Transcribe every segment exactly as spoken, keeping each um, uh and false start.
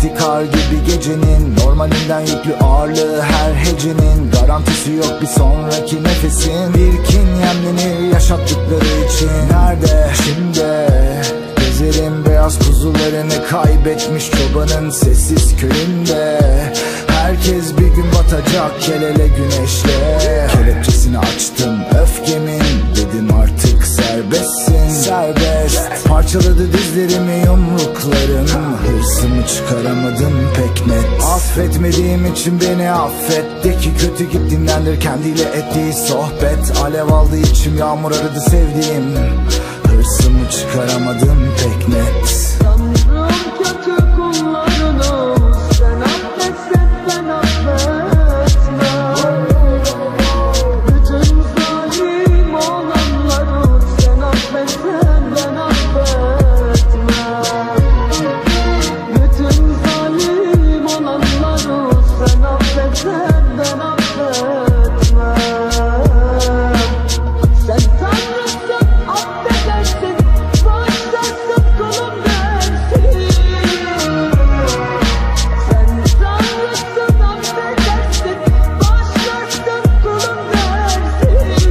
Geçti kar gibi gecenin, normalinden yüklü ağırlığı her hecenin. Garantisi yok bir sonraki nefesin, bir kin yemlenir yaşattıkları için. Nerede şimdi gezerim beyaz kuzularını, kaybetmiş çobanın sessiz köyünde. Herkes bir gün batacak el ele güneşle. Kelepçesini açtım öfkemin, dedim artık serbestsin. Serbest parçaladı dizlerimi yumrukların, hırsımı çıkaramadım pek net. Affetmediğim için beni affet, de ki kötü git dinlendir kendiyle ettiği sohbet. Alev aldı içim, yağmur aradı sevdiğim, hırsımı çıkaramadım pek net. Tanrım kötü kullarını sen affetsen ben affetmem. Bütün zalim olanları sen affetsen ben affetmem. Bütün zalim olanları sen affetsen ben affetmem. Sen Tanrısın, affedersin, bağışlarsın, kulum dersin. Sen Tanrısın, affedersin, bağışlarsın, kulum dersin.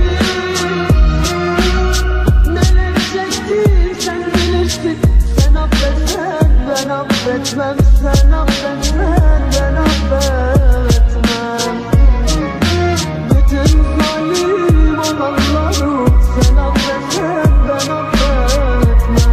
Neler çektim sen bilirsin, sen affetsen ben affetmem. Sen affetsen ben affetmem. Bütün zalim olanları sen affetsen ben affetmem.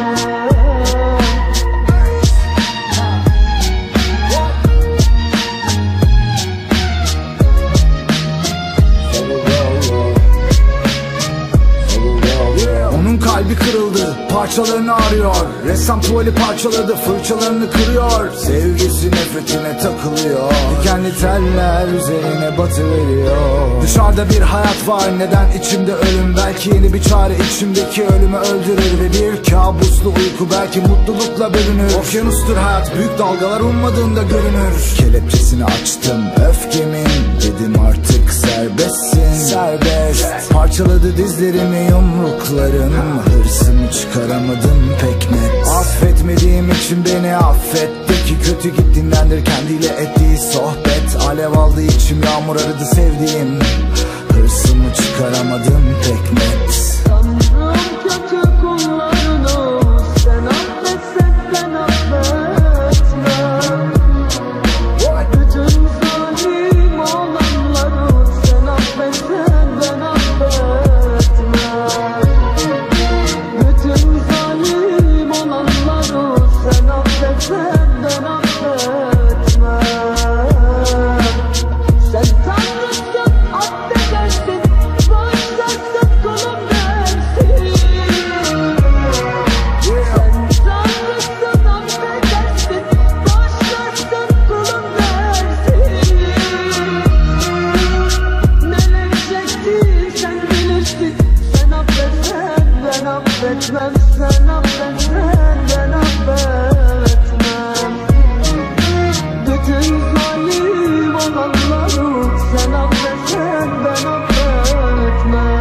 Onun kalbi kırıldı, parçalarını arıyor. Ressam tuvali parçaladı, fırçalarını kırıyor. Sevgisi nefretine takılıyor, dikenli teller üzerine batıveriyor. Dışarıda bir hayat var, neden içimde ölüm? Belki yeni bir çare içimdeki ölümü öldürür. Ve bir kabuslu uyku belki mutlulukla bölünür. Okyanustur hayat, büyük dalgalar ummadığında görünür. Kelepçesini açtım öfkemin, dedim artık serbestsin. Serbest parçaladı dizlerimi yumrukların, hırsımı çıkaramadım pek net. Affetmediğim için beni affet, de ki kötü git dinlendir kendiyle ettiği sohbet. Alev aldı içim, yağmur aradı sevdiğim, hırsımı çıkaramadım pek net. Tanrım kötü kullarını sen affetsen ben affetmem. Bütün zalim olanları sen affetsen ben affetmem. Bütün zalim olanları sen affetsen ben affetmem. Sen Tanrısın, affedersin, bağışlarsın, kulum dersin. Sen Tanrısın, affedersin, bağışlarsın, kulum dersin. Neler çektim sen bilirsin, sen affetsen ben affetmem. Sen affetsen ben affetmem. Bütün zalim olanları sen affetsen ben affetmem.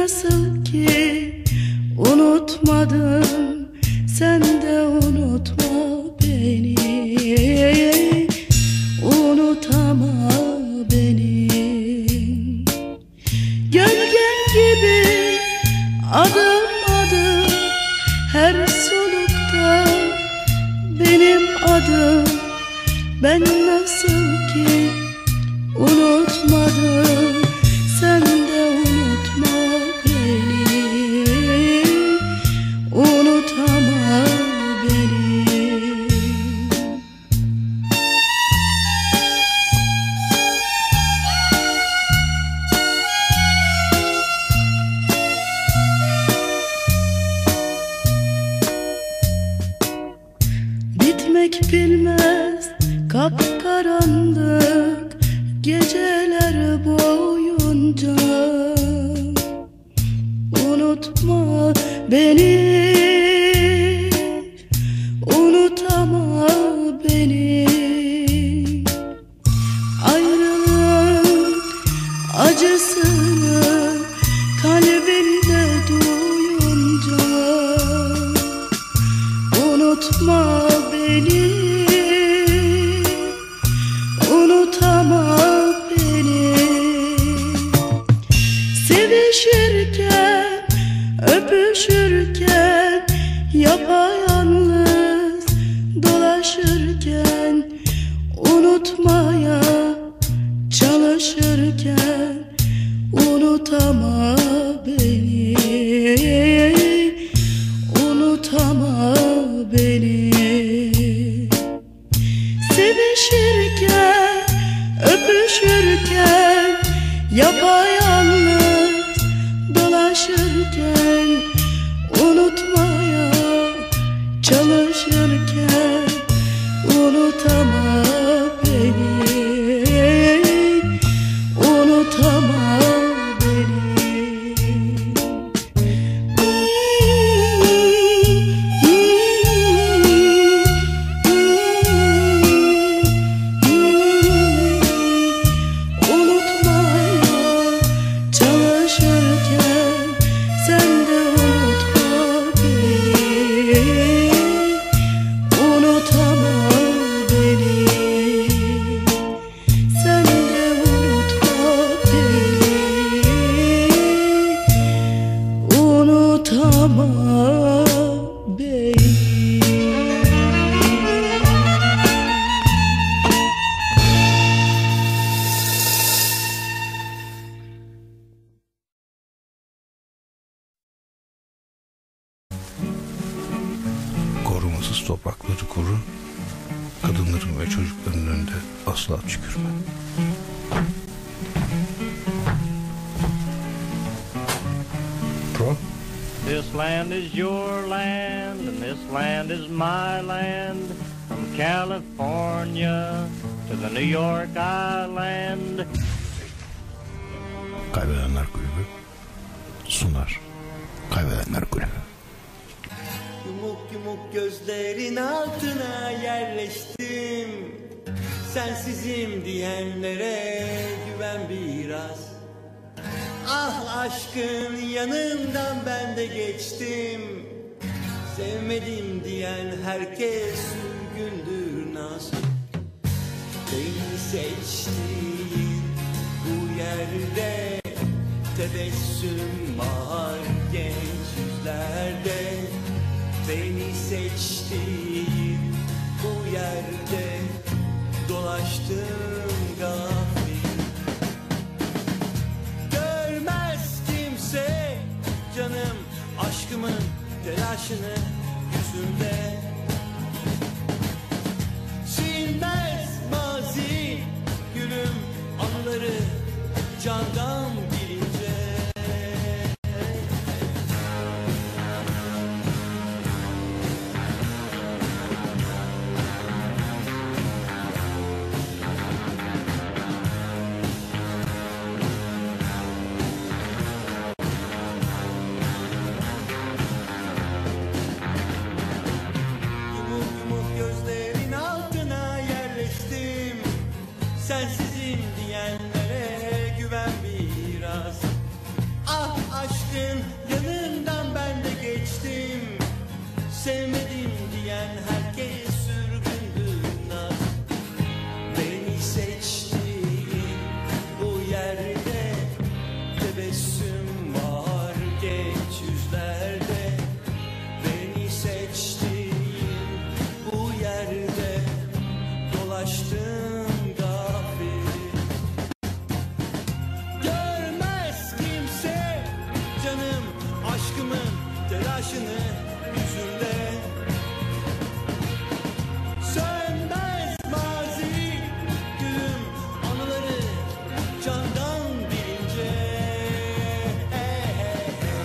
nasıl ki unutmadım, sen de unutma beni. Unutama beni. Gölgen gibi adım adım, her solukta benim adım. Ben nasıl ki unutmadım, sen de unutma beni. Unutama beni. Bitmek bilmez kapkaranlık geceler boyunca. Unutma beni, unutama beni. Ayrılığın acısını kalbinde duyunca. Unutma beni, unutama beni. Sevişirken, öpüşürken, yapayalnız dolaşırken, unutmaya çalışırken, unutama beni. Unutama beni. Sevişirken, öpüşürken, yapayalnız dolaşırken, unutmaya çalışırken, unutama beni. Unutama beni. Korumasız toprakları koru, kadınların ve çocukların önünde asla tükürme. Pro? This land is your land, and this land is my land. From California to the New York Island. Kaybedenler Kulübü sunar. Kaybedenler Kulübü. Yumuk yumuk gözlerin altına yerleştim. Sensizim diyenlere güven biraz. Ah aşkın yanından ben de geçtim. Sevmedim diyen herkes sürgündür naz. Beni seçtiğin bu yerde tebessüm var genç yüzlerde. Beni seçtiğin bu yerde dolaştım gafil. Görmez kimse canım aşkımın telaşını yüzümde. Silmez mazi gülüm anıları candan bilince. Sensizim diyenlere güven biraz. tebessüm var genç yüzlerde. Beni seçtiğin bu yerde dolaştım gafil. Görmez kimse canım aşkımın telaşını yüzümde. Sönmez mazi gülüm anıları candan bilince. Hey, hey, hey.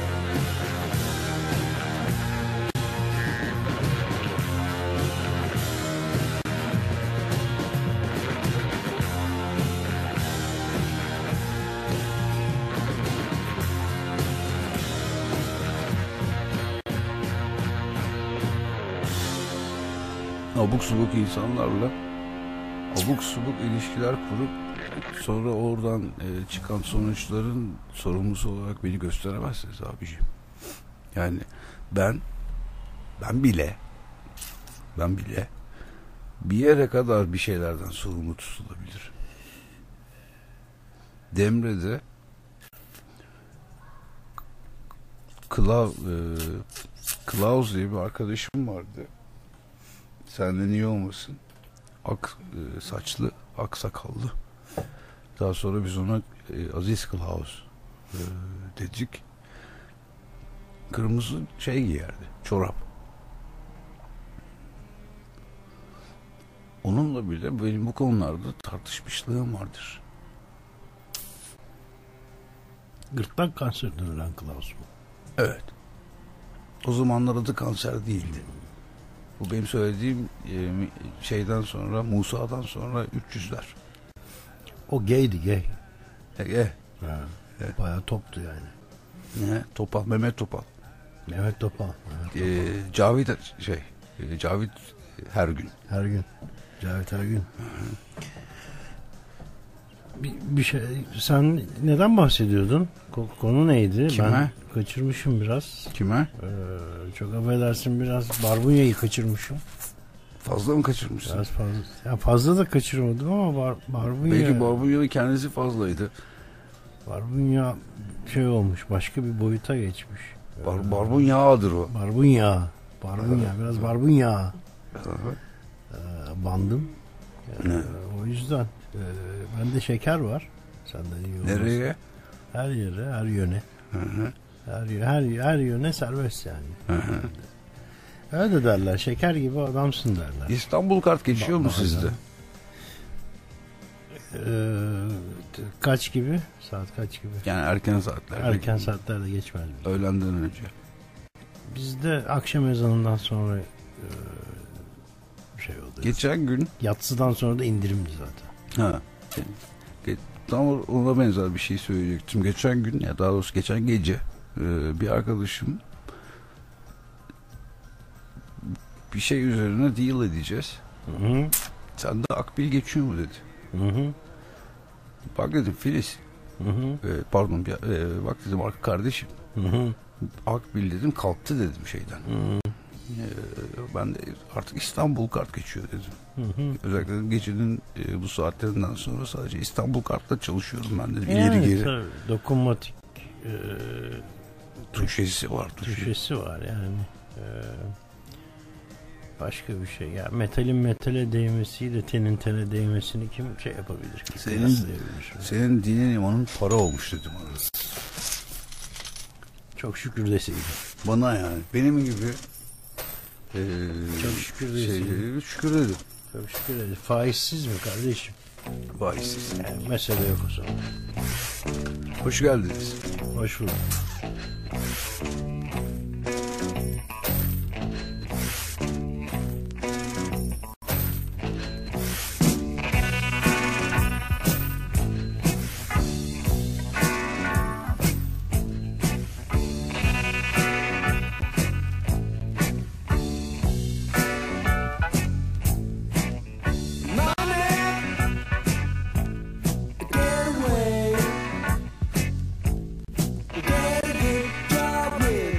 Abuk subuk insanlarla abuk subuk ilişkiler kurup sonra oradan e, çıkan sonuçların sorumlusu olarak beni gösteremezsiniz abiciğim. Yani ben ben bile ben bile bir yere kadar bir şeylerden sorumlu tutulabilir. Demre'de Klav, e, Klaus diye bir arkadaşım vardı. Senden iyi olmasın. Ak e, saçlı, ak sakallı. Daha sonra biz ona e, Aziz Klaus e, dedik. Kırmızı şey giyerdi, çorap. Onunla bile benim bu konularda tartışmışlığım vardır. Gırtlak kanserinden ölen Klaus mu? Evet. O zamanlar adı kanser değildi. Bu benim söylediğim e, şeyden sonra, Musa'dan sonra üç yüzler. O gaydi gay. E, e, Ha. Evet. Bayağı toptu yani. ne? Topal, Mehmet Topal. Mehmet Topal. Mehmet E, Cavit şey, e, Cavit her gün. Her gün. Cavit her gün. Bir, bir şey, sen neden bahsediyordun? Ko- Konu neydi? Kime? Ben kaçırmışım biraz. Kime? Ee, çok affedersin, biraz barbunyayı kaçırmışım. Fazla mı kaçırmışsın? Biraz fazla. Ya fazla da kaçırmadım ama bar, barbunya. Belki Barbunyalı kendisi fazlaydı. Barbunya şey olmuş, başka bir boyuta geçmiş. Bar, barbunyağıdır o. Barbunya. Barbunya. Biraz barbunya. Ee, bandım. Ee, Ne? o yüzden. Ee, bende şeker var. Senden iyi olmaz. Nereye? Her yere, her yöne. Hı hı. Her, her, her yöne serbest yani. Hı hı. Öyle derler. Şeker gibi adamsın derler. İstanbul kart geçiyor mu Bak- sizde? Ee, kaç gibi? Saat kaç gibi? Yani erken saatlerde. Erken saatlerde geçmez mi? Öğlenden önce. Bizde akşam ezanından sonra e, şey oldu. Geçen gün Yatsıdan sonra da indirimli zaten. ha, ge- tam ona benzer bir şey söyleyecektim. Geçen gün, ya daha doğrusu geçen gece e, bir arkadaşım bir şey üzerine deal edeceğiz. Hı hı. Sende akbil geçiyor mu dedi. Hı hı. Bak dedim Filiz. Hı hı. E, pardon bir- e, bak dedim arka kardeşim. Hı hı. Akbil dedim kalktı dedim şeyden. E, ben de artık İstanbul kart geçiyor dedim. Hı hı. Özellikle dedim, gecenin e, bu saatlerinden sonra sadece İstanbul kartla çalışıyorum ben dedim. Yani İleri geri. tabii, dokunmatik e, Tuşesi var. Tuşesi. tuşesi var yani. E, başka bir şey. Ya metalin metale değmesiyle tenin tene değmesini kim şey yapabilir ki? Senin, Kıyaslayabilir. senin dinin imanın para olmuş dedim ona. Çok şükür deseydim. Bana yani. Benim gibi e, Çok şükür şey, deseydin. şükür dedim. Çok şükür dedim. Faizsiz mi kardeşim? Faizsiz. Yani mesele yok o zaman. Hoş geldiniz. Hoş bulduk. Get away. Get a good job with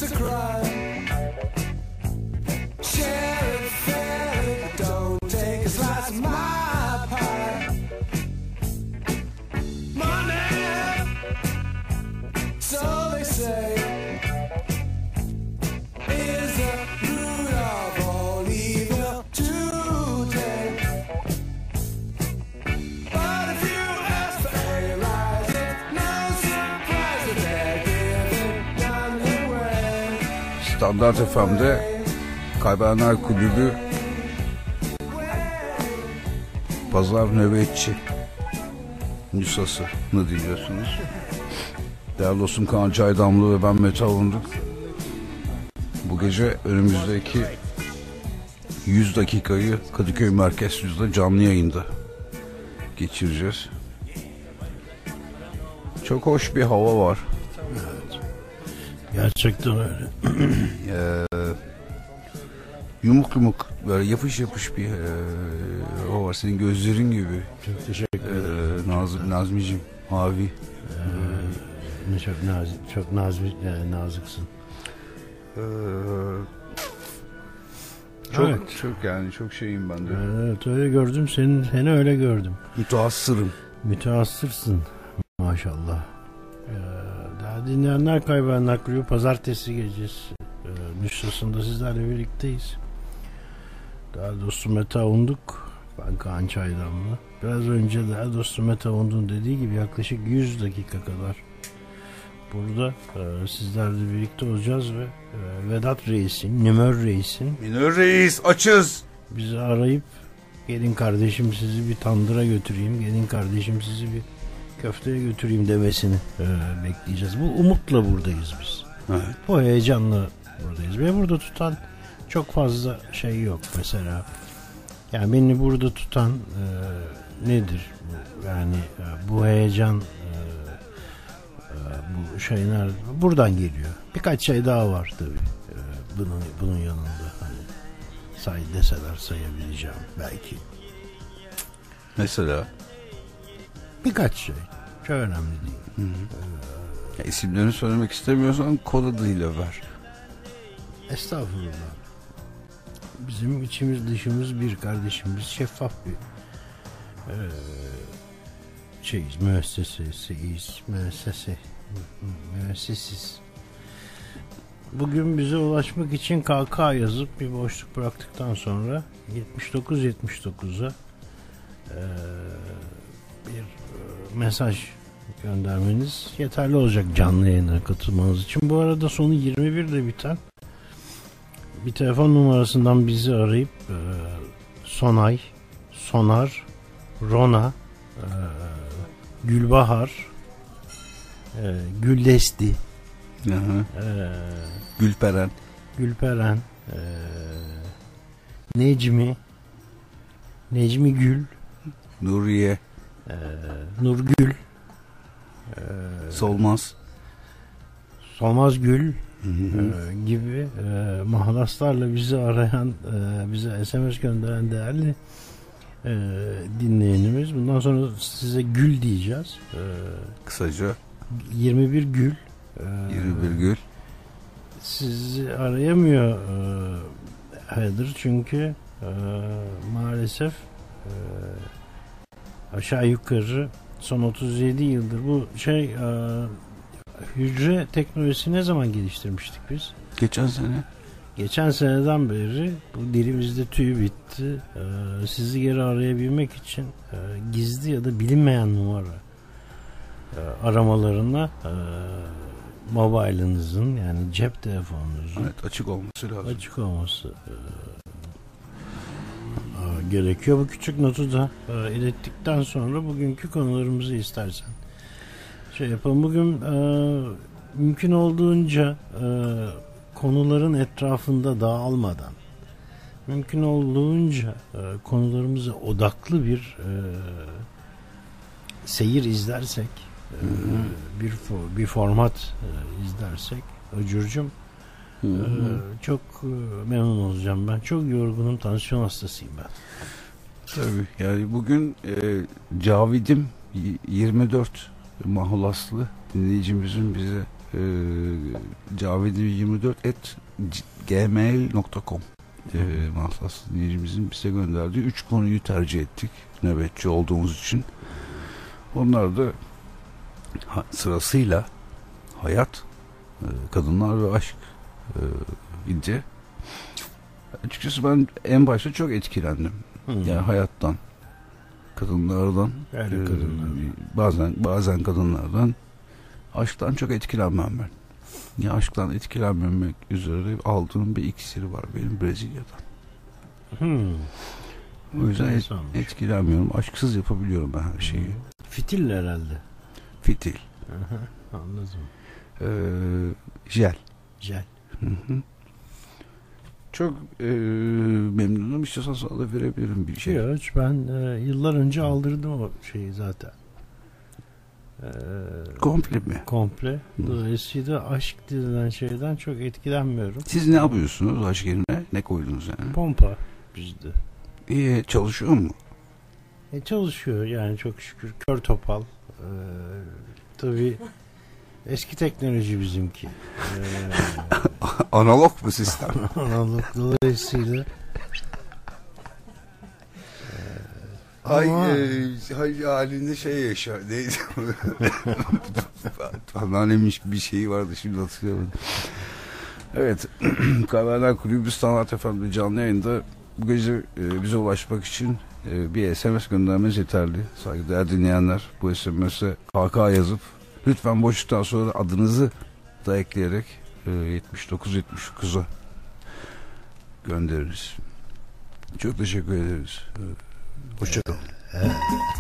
a crime. Share it fairly, don't take a slice of my pie. Money, so they say, is the root of all evil today. But if you ask for a rise, it's no surprise that they're giving none away. Standart F M'de Kaybedenler Kulübü Pazar Nöbetçi Nüshası'nı dinliyorsunuz. Değerli dostum Kaan Çaydamlı ve ben Mete Avunduk. Bu gece önümüzdeki yüz dakikayı Kadıköy Merkez Stüdyo'da canlı yayında geçireceğiz. Çok hoş bir hava var. Gerçekten öyle. Ee, yumuk yumuk böyle yapış yapış bir e, hava var. Senin gözlerin gibi. Çok teşekkür ederim. Ee, Nazım, Nazmiciğim, mavi. Ee, çok nazik, çok nazik, yani naziksin. Ee, çok Evet. çok yani çok şeyim ben de. Evet, öyle gördüm. Seni, seni öyle gördüm. Mütehassırım. Mütehassırsın maşallah. Ee, daha dinleyenler Kaybedenler Kulübü Pazartesi gecesi e, nüshasında sizlerle birlikteyiz. Daha dostum Mete Avunduk, ben Kaan Çaydamlı. Biraz önce daha dostum Mete Avunduk'un dediği gibi yaklaşık yüz dakika kadar burada e, sizlerle birlikte olacağız ve e, Vedat Reis'in, Minör Reis'in Minör Reis açız. bizi arayıp gelin kardeşim sizi bir tandıra götüreyim, gelin kardeşim sizi bir köfteye götüreyim demesini e, bekleyeceğiz. Bu umutla buradayız biz. Evet. Bu heyecanla buradayız. Ve burada tutan çok fazla şey yok mesela. Yani beni burada tutan e, nedir? Yani e, bu heyecan e, e, bu şey nerede? Buradan geliyor. Birkaç şey daha var tabii. E, bunun, bunun yanında. Hani say deseler sayabileceğim belki. Mesela Birkaç şey. Çok önemli değil. hı hı. Ya, isimlerini söylemek istemiyorsan kod adıyla ver. Estağfurullah. Bizim içimiz dışımız bir kardeşim. Biz şeffaf bir e, şeyiz, müessesesiyiz, müessese, müessesiz. Bugün bize ulaşmak için K K yazıp bir boşluk bıraktıktan sonra yetmiş dokuz yetmiş dokuza e, bir e, mesaj göndermeniz yeterli olacak canlı yayına katılmanız için. Bu arada sonu yirmi bir ile biten bir telefon numarasından bizi arayıp e, Sonay, Sonar, Rona, e, Gülbahar, e, Güldesti, Hı hı. e, Gülperen. Gülperen, e, Necmi, Necmi Gül, Nuriye. e, Nurgül, e, Solmaz. Solmaz Gül Hı hı. e, gibi e, mahlaslarla bizi arayan, e, bize S M S gönderen değerli e, dinleyenimiz. Bundan sonra size Gül diyeceğiz. E, Kısaca yirmi bir Gül. E, yirmi bir Gül. Sizi arayamıyor e, Heather çünkü e, maalesef e, aşağı yukarı son otuz yedi yıldır bu şey e, hücre teknolojisi ne zaman geliştirmiştik biz? Geçen sene. Geçen seneden beri bu dilimizde tüy bitti. Ee, sizi geri arayabilmek için e, gizli ya da bilinmeyen numara e, aramalarına e, mobilinizin yani cep telefonunuzun Evet, açık olması lazım. açık olması e, e, gerekiyor. Bu küçük notu da e, ilettikten sonra bugünkü konularımızı istersen şey yapalım. Bugün e, mümkün olduğunca e, konuların etrafında dağılmadan mümkün olduğunca e, konularımıza odaklı bir e, seyir izlersek e, bir for, bir format e, izlersek Öcürcüm e, çok e, memnun olacağım ben. Çok yorgunum, tansiyon hastasıyım ben. Tabii. Yani bugün e, Cavidim y- yirmi dört mahlaslı dinleyicimizin bize e, Cavedi yirmi dört at gmail nokta com e, Mahsas dinleyicimizin bize gönderdiği üç konuyu tercih ettik nöbetçi olduğumuz için. Onlar da ha, sırasıyla hayat, e, kadınlar ve aşk e, idi. Açıkçası ben en başta çok etkilendim. Hı. Yani hayattan, kadınlardan, yani e, kadınlar. bazen bazen kadınlardan, aşktan çok etkilenmem ben. Ya aşktan etkilenmemek üzere aldığım bir iksiri var benim Brezilya'dan. Hmm. O yüzden et, etkilenmiyorum. Aşksız yapabiliyorum ben her şeyi. Fitil herhalde. Fitil. Aha, anladım. Ee, jel. Jel. Hı hı. Çok e, memnunum. İstiyorsan sana da verebilirim bir şey. Yok, ben e, yıllar önce aldırdım o şeyi zaten. E, komple mi? Komple. Dolayısıyla aşk denilen şeyden çok etkilenmiyorum. Siz ne yapıyorsunuz aşk yerine? Ne koydunuz yani? Pompa bizde. İyi, çalışıyor mu? E, çalışıyor yani çok şükür. Kör topal. E, tabii eski teknoloji bizimki. E, Analog mu sistem? Analog dolayısıyla. Hay, ama... e, hay halinde şey yaşa. Neydi? Anneannemin bir şeyi vardı şimdi hatırlayamadım. Evet. Kahvehaneler Kulübü Standart F M'de canlı yayında bu gece e, bize ulaşmak için e, bir S M S göndermeniz yeterli. Saygıdeğer dinleyenler bu S M S'e K K yazıp lütfen boşluktan sonra adınızı da ekleyerek e, yetmiş dokuz yetmiş dokuza göndeririz. Çok teşekkür ederiz. Hoşçakalın. Evet.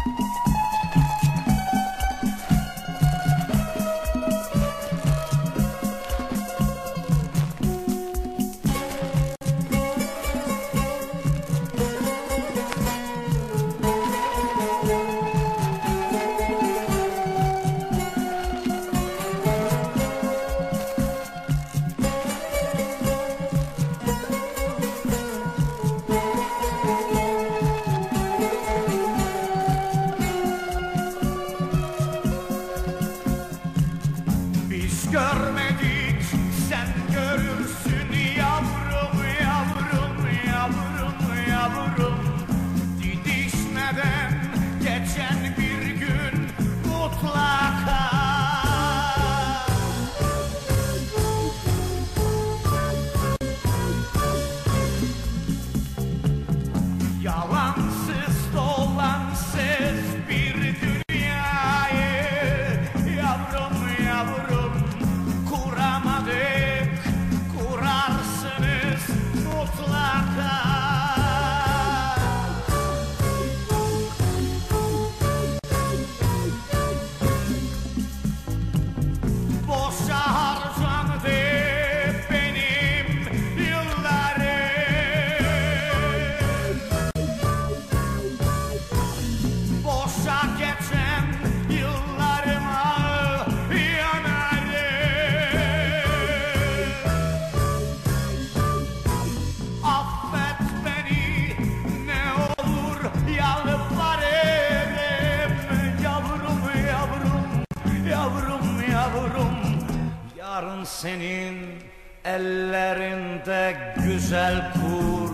Senin ellerinde güzel kur.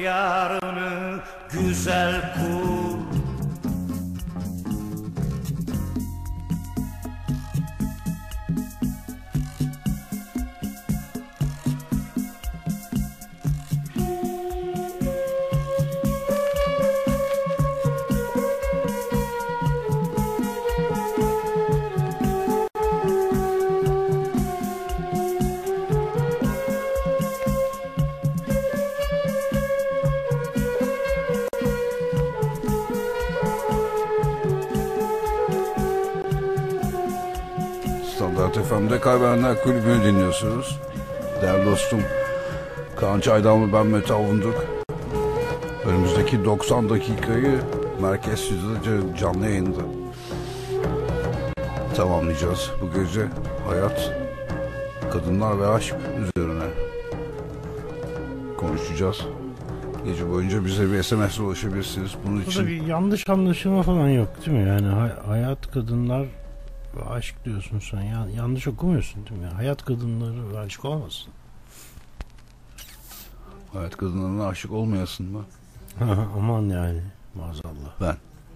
yarını güzel kur. Standart F M'de Kaybedenler Kulübü'nü dinliyorsunuz. Değerli dostum Kaan Çaydan ve ben Mete Avunduk. Önümüzdeki doksan dakikayı Merkez Stüdyo'da canlı yayında tamamlayacağız. Bu gece hayat, kadınlar ve aşk üzerine konuşacağız. Gece boyunca bize bir S M S'le ulaşabilirsiniz. Bunun Burada için bir yanlış anlaşılma falan yok değil mi? Yani hay- hayat, kadınlar ve aşk diyorsun sen. Ya, yanlış okumuyorsun değil mi? Yani hayat, kadınları ve aşk olmasın. hayat kadınlarına aşık olmayasın mı? Aman yani maazallah. Ben.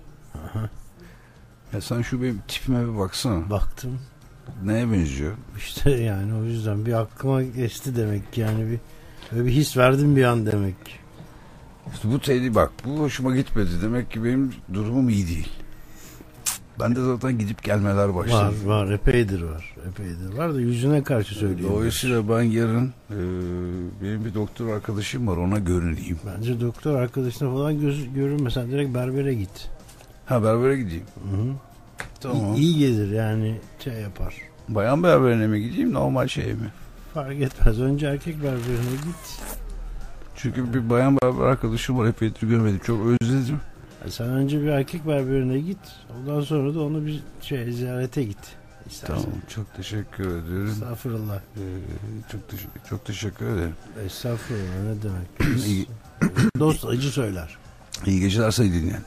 Ya sen şu benim tipime bir baksana. Baktım Neye benziyor? işte, yani o yüzden bir aklıma geçti demek ki, yani bir böyle bir his verdim bir an demek. İşte bu tedi bak, bu hoşuma gitmedi. Demek ki benim durumum iyi değil. Ben de zaten gidip gelmeler başladı. Var var epeydir var. Epeydir var da yüzüne karşı söylüyorum. Dolayısıyla ben yarın e, benim bir doktor arkadaşım var, ona görüneyim. Bence doktor arkadaşına falan göz, görünme, sen direkt berbere git. Ha, berbere gideyim. Hı-hı. Tamam. İyi, iyi gelir yani, şey yapar. Bayan berberine mi gideyim, normal şey mi? Fark etmez. Önce erkek berberine git. Çünkü bir bayan berber arkadaşım var, epeydir görmedim, çok özledim. Yani sen önce bir erkek berberine git. Ondan sonra da onu bir şey ziyarete git. İstersen. Tamam, çok teşekkür ederim. Estağfurullah. Ee, çok, teşekkür, çok teşekkür ederim. Estağfurullah, ne demek. İyi, Dost acı söyler. iyi geceler sayın dinleyen.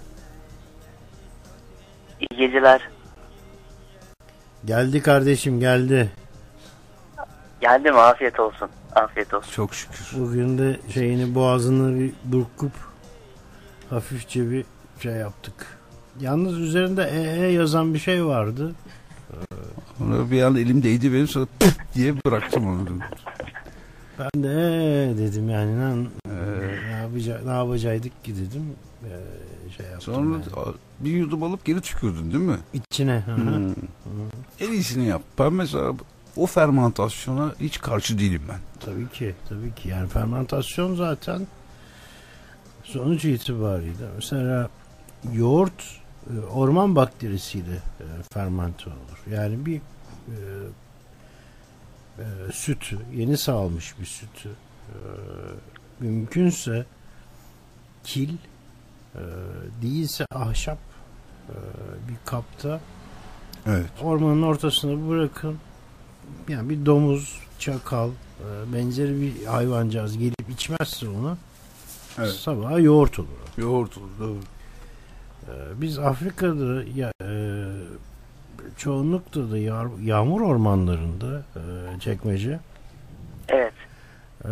İyi geceler. Geldi kardeşim, geldi. Geldi mi? Afiyet olsun. Afiyet olsun. Çok şükür. Bugün de şeyini, boğazını bir burkup hafifçe bir şey yaptık. Yalnız üzerinde E E yazan bir şey vardı. Ona bir an elimdeydi benim, sonra pıt diye bıraktım onu. Ben de ee dedim yani, lan, Ee, ne, yapaca- ne yapacaktık ki dedim. Ee, şey yaptım Sonra yani. bir yudum alıp geri tükürdün değil mi? İçine. Hı hı. Hmm. En iyisini yap. Ben mesela o fermentasyona hiç karşı değilim ben. Tabii ki, tabii ki. Yani fermentasyon zaten sonuç itibariyle, mesela yoğurt e, orman bakterisiyle e, fermente olur. Yani bir e, e, sütü, yeni sağılmış bir sütü e, mümkünse kil, e, değilse ahşap e, bir kapta Evet. ormanın ortasına bırakın. Yani bir domuz, çakal, e, benzeri bir hayvancağız gelip içmezse onu, Evet. sabaha yoğurt olur. Yoğurt olur. Doğru. E, biz Afrika'da ya, e, çoğunlukla da yağ- yağmur ormanlarında e, çekmece Evet. e,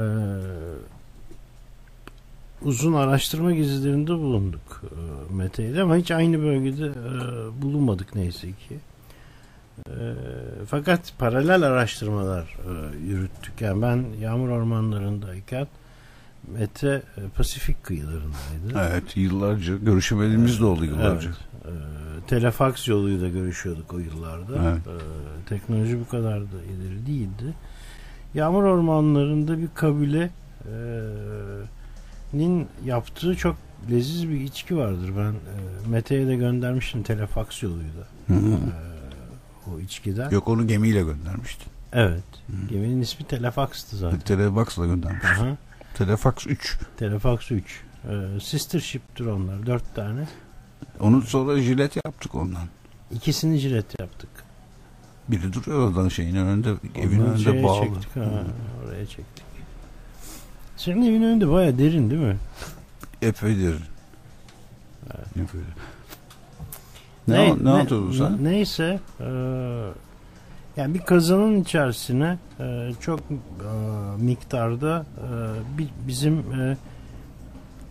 uzun araştırma gezilerinde bulunduk e, Mete'yle, ama hiç aynı bölgede e, bulunmadık neyse ki. E, fakat paralel araştırmalar e, yürüttük. Yani ben yağmur ormanlarındayken Mete e, Pasifik kıyılarındaydı. Evet, yıllarca görüşemediğimiz de oldu yıllarca. Evet. E, telefaks yoluyla görüşüyorduk o yıllarda. Evet. E, teknoloji bu kadar da ileri değildi. Yağmur ormanlarında bir kabile e, nin yaptığı çok leziz bir içki vardır. Ben e, Mete'ye de göndermiştim telefaks yoluyla. Hı hı. E, o içkiden. Yok, onu gemiyle göndermiştin. Evet. Hı. Geminin ismi Telefax'tı zaten. Telefax'la göndermiştin. Aha. Telefax üç. Telefax üç. E, sister ship'tir onlar. Dört tane. Onu sonra jilet yaptık ondan. İkisini jilet yaptık. Biri duruyor oradan şeyin önünde, evin Ondan önünde şeye bağlı. çektik, ha, oraya çektik. Senin evin önünde baya derin değil mi? Epeydir. Evet. Epeydir. Ne, ne, ne anlatıyordun sen? Neyse, e, yani bir kazanın içerisine e, çok e, miktarda e, bir, bizim e,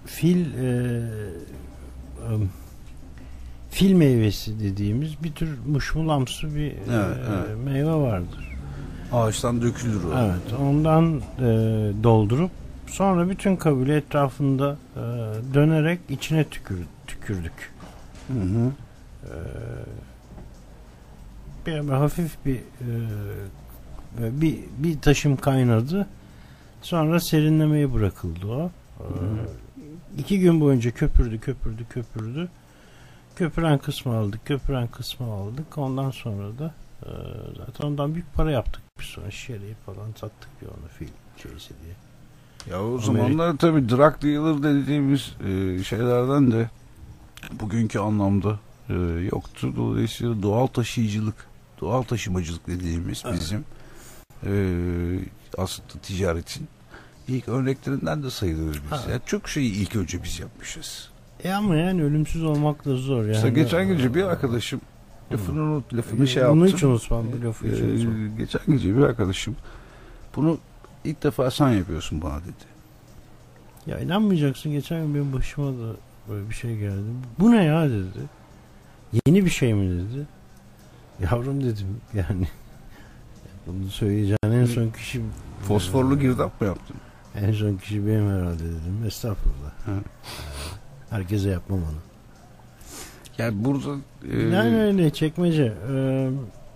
fil e, e, fil meyvesi dediğimiz bir tür muşmulamsı bir Evet, e, evet. meyve vardır. Ağaçtan dökülür o. Evet, ondan e, doldurup sonra bütün kabile etrafında e, dönerek içine tükür, tükürdük. Hı hı. E, bir, bir hafif bir e, bir bir taşım kaynadı. Sonra serinlemeye bırakıldı o. E, iki gün boyunca köpürdü, köpürdü, köpürdü. Köpüren kısmı aldık, köpüren kısmı aldık. Ondan sonra da e, zaten ondan büyük para yaptık. Bir sonra şişeyi falan sattık ya onu fil şeysi diye. Ya o Amerika- zamanlar tabii drug dealer dediğimiz e, şeylerden de bugünkü anlamda e, yoktu. Dolayısıyla doğal taşıyıcılık, doğal taşımacılık dediğimiz Evet. bizim e, aslında ticaretin ilk örneklerinden de sayılırız biz. Evet. Yani çok şeyi ilk önce biz yapmışız. E ama yani ölümsüz olmak da zor. Yani. Mesela geçen gece bir arkadaşım lafını unut, lafını şey Bunu yaptım. hiç unutmam. Bu lafı hiç Ee, unutmam. geçen gece bir arkadaşım bunu ilk defa sen yapıyorsun bana dedi. Ya inanmayacaksın, geçen gün benim başıma da böyle bir şey geldi. Bu ne ya dedi. Yeni bir şey mi dedi. Yavrum dedim yani. Bunu söyleyeceğin en son kişi Fosforlu girdap mı yaptın? en son kişi benim herhalde dedim. Estağfurullah. Ha. Herkese yapmam onu. Yani burada e, Yani öyle çekmece. Ee,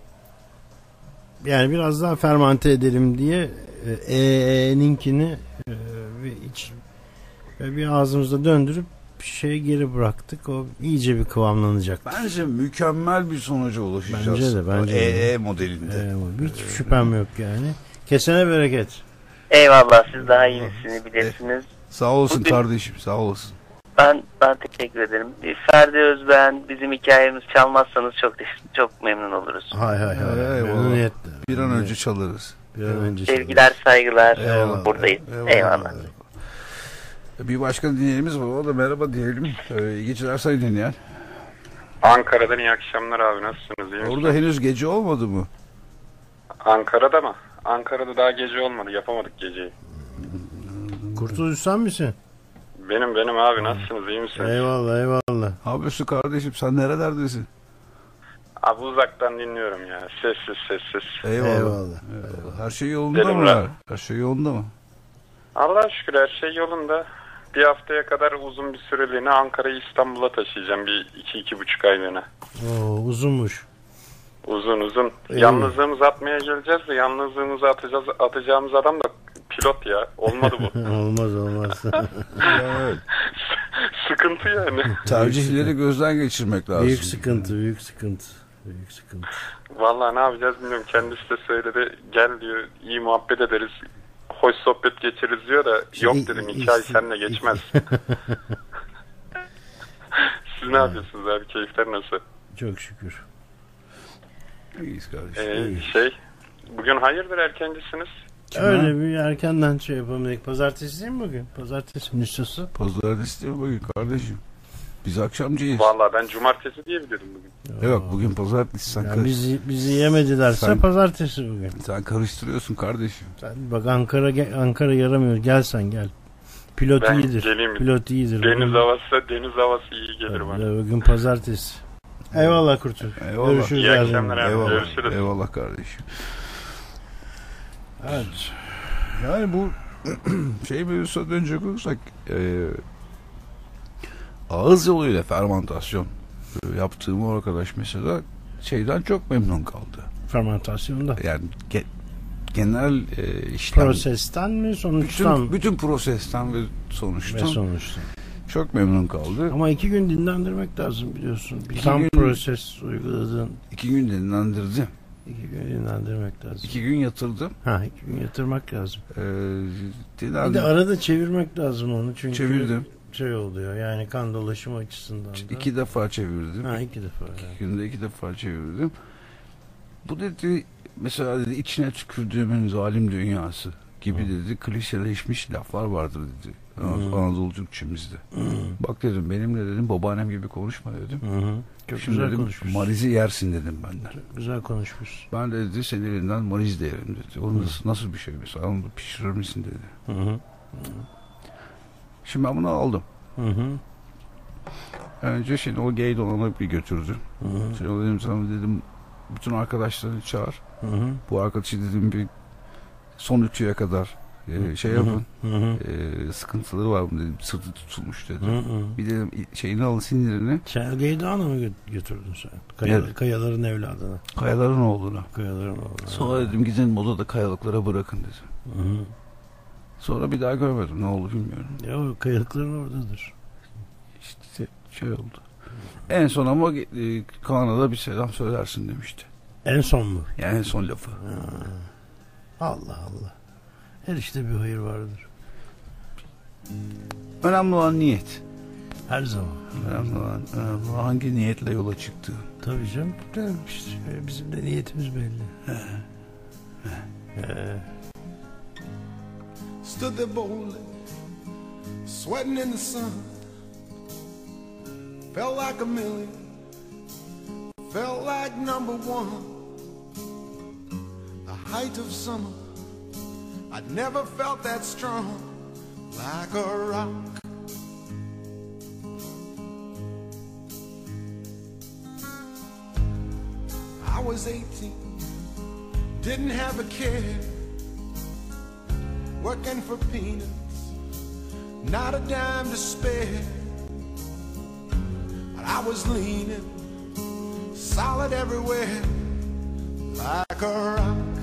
yani biraz daha fermante edelim diye E'ninkini e, bir iç ve bir ağzımızda döndürüp şeyi geri bıraktık. O iyice bir kıvamlanacak. bence mükemmel bir sonuca ulaşacağız. Bence de, bence O de. E E modelinde. Ee, hiç şüphem yok yani. Kesene bereket. Eyvallah, siz daha iyisini bilirsiniz. Sağ olasın Bugün- kardeşim, sağ olasın. Ben ben teşekkür ederim. Bir Ferdi Özben, bizim hikayemiz çalmazsanız çok çok memnun oluruz. Hay hay hay. Eyvallah. Memnuniyetle. Bir an önce çalarız. Bir an önce. Sevgiler, saygılar. Eyvallah. Buradayız. Eyvallah. Eyvallah. Bir başka dinleyenimiz var. O da merhaba diyelim. Ee, iyi geceler sayın dinleyen. Ankara'dan iyi akşamlar abi, nasılsınız? İyi misiniz? Orada henüz gece olmadı mı? Ankara'da mı? Ankara'da daha gece olmadı, yapamadık geceyi. Kurtuluş sen misin? Benim benim abi, nasılsınız? İyi misiniz? Eyvallah eyvallah. Abi kardeşim sen nerelerdesin? Abi uzaktan dinliyorum ya. Sessiz sessiz. Eyvallah. Eyvallah. Eyvallah. Her şey yolunda Dedim mı? ben. Her şey yolunda mı? Allah'a şükür her şey yolunda. Bir haftaya kadar uzun bir süreliğine Ankara'yı İstanbul'a taşıyacağım. Bir iki, iki buçuk aylığına. Oo, uzunmuş. Uzun uzun. İyi. Yalnızlığımızı atmaya geleceğiz de yalnızlığımızı atacağız, atacağımız adam da pilot ya. Olmadı bu. Olmaz olmaz. Evet. Sıkıntı yani. Tercihleri gözden geçirmek lazım. büyük sıkıntı, büyük sıkıntı. Büyük sıkıntı. Vallahi ne yapacağız bilmiyorum. Kendisi de söyledi. Gel diyor, iyi muhabbet ederiz. Hoş sohbet geçiririz diyor da Şey, yok dedim, iki ay işte- seninle geçmez. Siz ne yapıyorsunuz abi? Keyifler nasıl? Çok şükür. İyiyiz kardeşim. Ee, İyi. şey, bugün hayırdır erkencisiniz? Öyle bir erkenden şey yapamadık. Pazartesi değil mi bugün? Pazartesi nüshası. Pazartesi değil mi bugün kardeşim? Biz akşamcıyız. Vallahi ben cumartesi diye biliyordum bugün. Yok bugün pazartesi sen, Yani karış- bizi, bizi yemedilerse Sen- pazartesi bugün. sen karıştırıyorsun kardeşim. Sen bak Ankara ge- Ankara yaramıyor. Gel sen gel. Pilot Ben iyidir. geleyim. Pilot iyidir. Deniz Bugün- havası, deniz havası iyi gelir bana. Tabii, bugün pazartesi. Eyvallah Kurtul. Eyvallah. Görüşürüz. İyi her akşamlar zaman. abi. Eyvallah. Görüşürüz. Eyvallah kardeşim. Evet. Yani bu şey mevzusuna dönecek olursak e, ağız yoluyla fermantasyon e, yaptığım o arkadaş mesela şeyden çok memnun kaldı. Fermentasyonda. Yani ge- genel e, işlem, Prosesten mi sonuçtan bütün, mı? bütün prosesten ve Ve sonuçtan sonuçtan. çok memnun kaldı. Ama iki gün dinlendirmek lazım biliyorsun. Bir İki tam gün- proses uyguladığın İki gün dinlendirdim. iki gün dinlendirmek lazım. İki gün yatırdım. Ha iki gün yatırmak lazım. E, Bir dinlendim. de arada çevirmek lazım onu çünkü Çevirdim. şey oluyor yani kan dolaşımı açısından da. İki defa çevirdim. Ha iki defa. Yani. Günde iki defa çevirdim. Bu dedi mesela dedi içine tükürdüğümün zalim dünyası gibi dedi klişeleşmiş laflar vardır dedi. Hı. Anadolu Türkçemizde. Bak dedim benimle dedim babaannem gibi konuşma dedim. Hı hı. Çok Şimdi güzel dedim konuşmuş. marizi yersin dedim benden. Çok güzel konuşmuş. Ben de dedi senin elinden mariz de yerim dedi. Onu nasıl, nasıl bir şey mesela onu da pişirir misin dedi. Hı hı. Şimdi ben bunu aldım. Hı hı. Önce şimdi o gay dolana bir götürdü. Hı hı. Şey dedim sana dedim bütün arkadaşlarını çağır. Hı hı. Bu arkadaşı dedim bir son ütüye kadar e, şey yapın. Hı hı. E, sıkıntıları var mı dedim. Sırtı tutulmuş dedim. Hı hı. Bir dedim şeyini alın sinirini. Sen Geydoğan'a mı gö- götürdün sen? Kaya, Evet. Kayaların evladına. Kayaların oğluna. Kayaların oğluna. Sonra dedim gidin odada kayalıklara bırakın dedim. Hı hı. Sonra bir daha görmedim. Ne oldu bilmiyorum. Ya o kayalıkların oradadır. İşte şey oldu. En son ama e, Kaan'a bir selam söylersin demişti. En son mu? Yani en son lafı. Ha. Allah Allah. Her işte bir hayır vardır. Önemli olan niyet. Her zaman. Önemli olan, önemli olan hangi niyetle yola çıktığı. Tabii canım. Tabii işte bizim de niyetimiz belli. Ee, Stood there boldly, sweating in the sun. Felt like a million, felt like number one. The height of summer, I'd never felt that strong, like a rock. I was eighteen, didn't have a care, working for peanuts, not a dime to spare. But I was leaning, solid everywhere, like a rock.